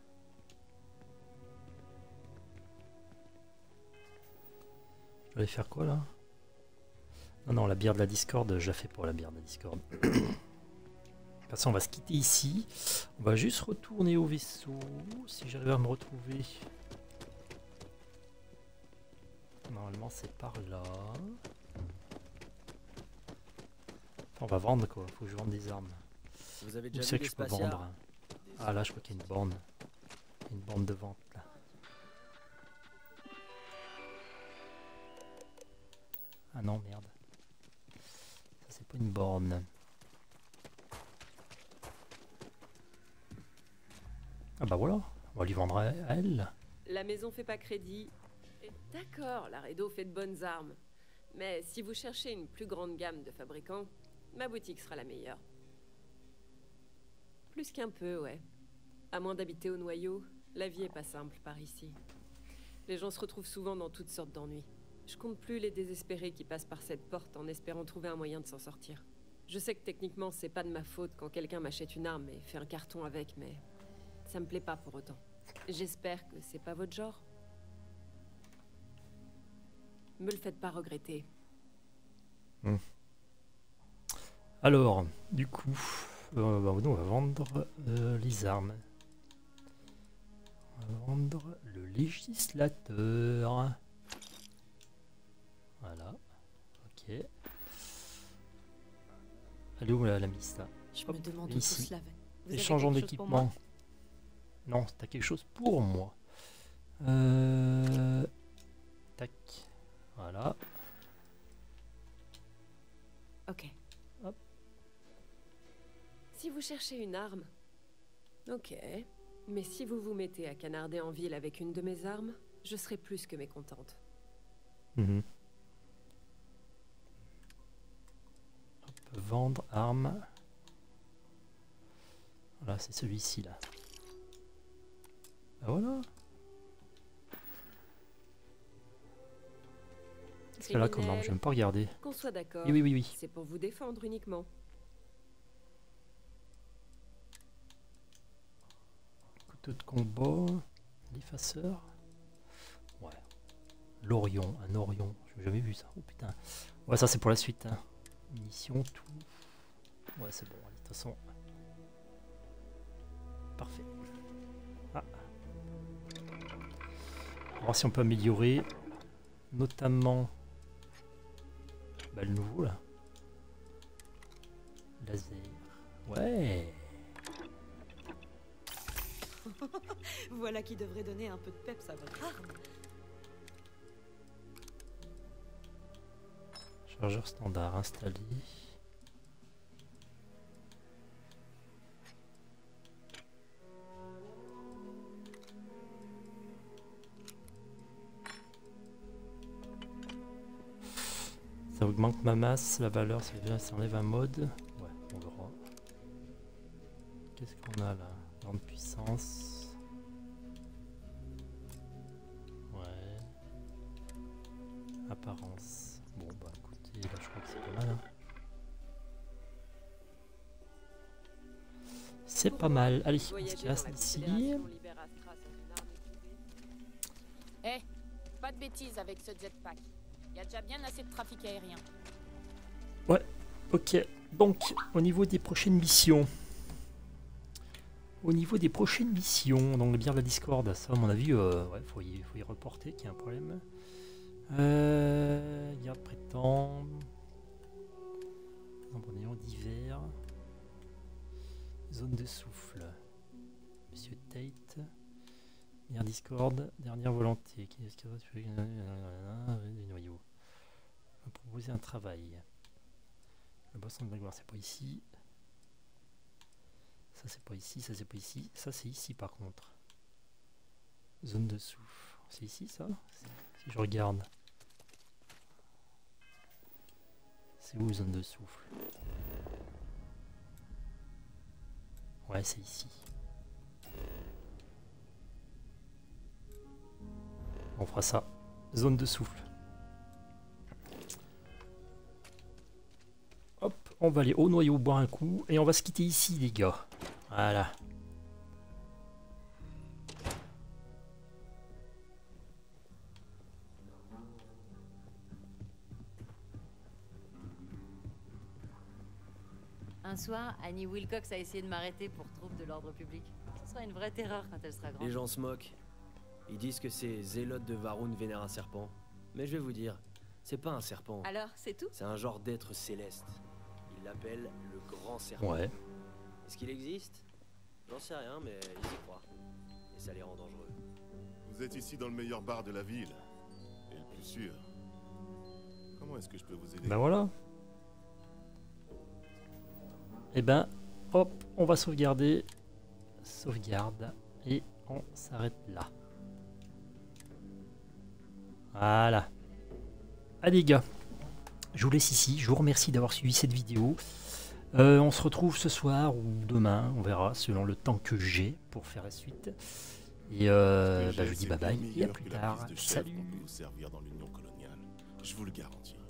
Je vais faire quoi là? Non, non, la bière de la Discord, je la fais pour la bière de la Discord. toute façon, on va se quitter ici. On va juste retourner au vaisseau. Si j'arrive à me retrouver. Normalement, c'est par là. Enfin, on va vendre quoi. Faut que je vende des armes. Vous avez Où déjà c'est vu que des je peux spatiards? vendre? Ah là, je crois qu'il y a une borne. Une borne de vente là. Ah non, merde. Ça, c'est pas une borne. Ah bah voilà, on va lui vendre à elle. La maison fait pas crédit. D'accord, Laredo fait de bonnes armes. Mais si vous cherchez une plus grande gamme de fabricants, ma boutique sera la meilleure. Plus qu'un peu, ouais. À moins d'habiter au noyau, la vie est pas simple par ici. Les gens se retrouvent souvent dans toutes sortes d'ennuis. Je compte plus les désespérés qui passent par cette porte en espérant trouver un moyen de s'en sortir. Je sais que techniquement, c'est pas de ma faute quand quelqu'un m'achète une arme et fait un carton avec, mais ça me plaît pas pour autant. J'espère que c'est pas votre genre. Me le faites pas regretter. Hmm. Alors, du coup, euh, bah, nous, on va vendre euh, les armes. On va vendre le législateur. Voilà. Ok. Elle est où la, la mise là? Je me demande où ici. tout cela va. Vous avez Échangeons quelque chose pour moi? d'équipement. Non, t'as quelque chose pour moi. Euh... Tac. Voilà. Ok. Hop. Si vous cherchez une arme, ok. Mais si vous vous mettez à canarder en ville avec une de mes armes, je serai plus que mécontente. Mhm. Hop, vendre armes. Voilà, c'est celui-ci là. Ah voilà. Parce que là, comment? Je vais même pas regarder. Qu'on soit d'accord. Oui, oui, oui, oui. C'est pour vous défendre uniquement. Couteau de combat. L'effaceur. Ouais. L'Orion. Un Orion. J'ai jamais vu ça. Oh putain. Ouais, ça c'est pour la suite. Hein. Munitions, tout. Ouais, c'est bon. Allez, de toute façon. Parfait. Ah. On va voir si on peut améliorer. Notamment. Bah, le nouveau là. Laser. Ouais. Voilà qui devrait donner un peu de peps à votre arme. Chargeur standard installé. Ça augmente ma masse, la valeur, ça vient, ça enlève un mode. Ouais, on verra. Qu'est-ce qu'on a là? Grande puissance. Ouais. Apparence. Bon bah écoutez, là je crois que c'est pas mal. Hein. C'est pas mal. Allez, on se casse d'ici. Eh, pas de bêtises avec ce jetpack. Il y a déjà bien assez de trafic aérien. Ouais, ok. Donc, au niveau des prochaines missions. Au niveau des prochaines missions, donc bien la Discord, ça à mon avis, euh, ouais, faut y, faut y reporter qu'il y a un problème. Euh, garde prétend. Embryon d'hiver. Zone de souffle. Monsieur Tate. Bien Discord, dernière volonté. Qui est-ce que du noyau. On va proposer un travail. Le bassin de la gloire, c'est pas ici. Ça c'est pas ici, ça c'est pas ici. Ça c'est ici par contre. Zone de souffle. C'est ici ça? Si je regarde. C'est où zone de souffle? Ouais, c'est ici. On fera ça. Zone de souffle. Hop, on va aller au noyau boire un coup et on va se quitter ici les gars. Voilà. Un Un soir, Annie Wilcox a essayé de m'arrêter pour trouble de l'ordre public. Ce sera une vraie terreur quand elle sera grande. Les gens se moquent. Ils disent que ces zélotes de Varun vénèrent un serpent. Mais je vais vous dire, c'est pas un serpent. Alors, c'est tout? C'est un genre d'être céleste. Ils l'appellent le grand serpent. Ouais. Est-ce qu'il existe? J'en sais rien, mais ils y croient. Et ça les rend dangereux. Vous êtes ici dans le meilleur bar de la ville. Et le plus sûr. Comment est-ce que je peux vous aider? Ben voilà. Et ben, hop, on va sauvegarder. Sauvegarde. Et on s'arrête là. Voilà. Allez les gars, je vous laisse ici. Je vous remercie d'avoir suivi cette vidéo. Euh, on se retrouve ce soir ou demain, on verra, selon le temps que j'ai pour faire la suite. Et euh, bah, je vous dis bye bye et à plus tard. Salut. Servir dans l'Union coloniale, je vous le garantis.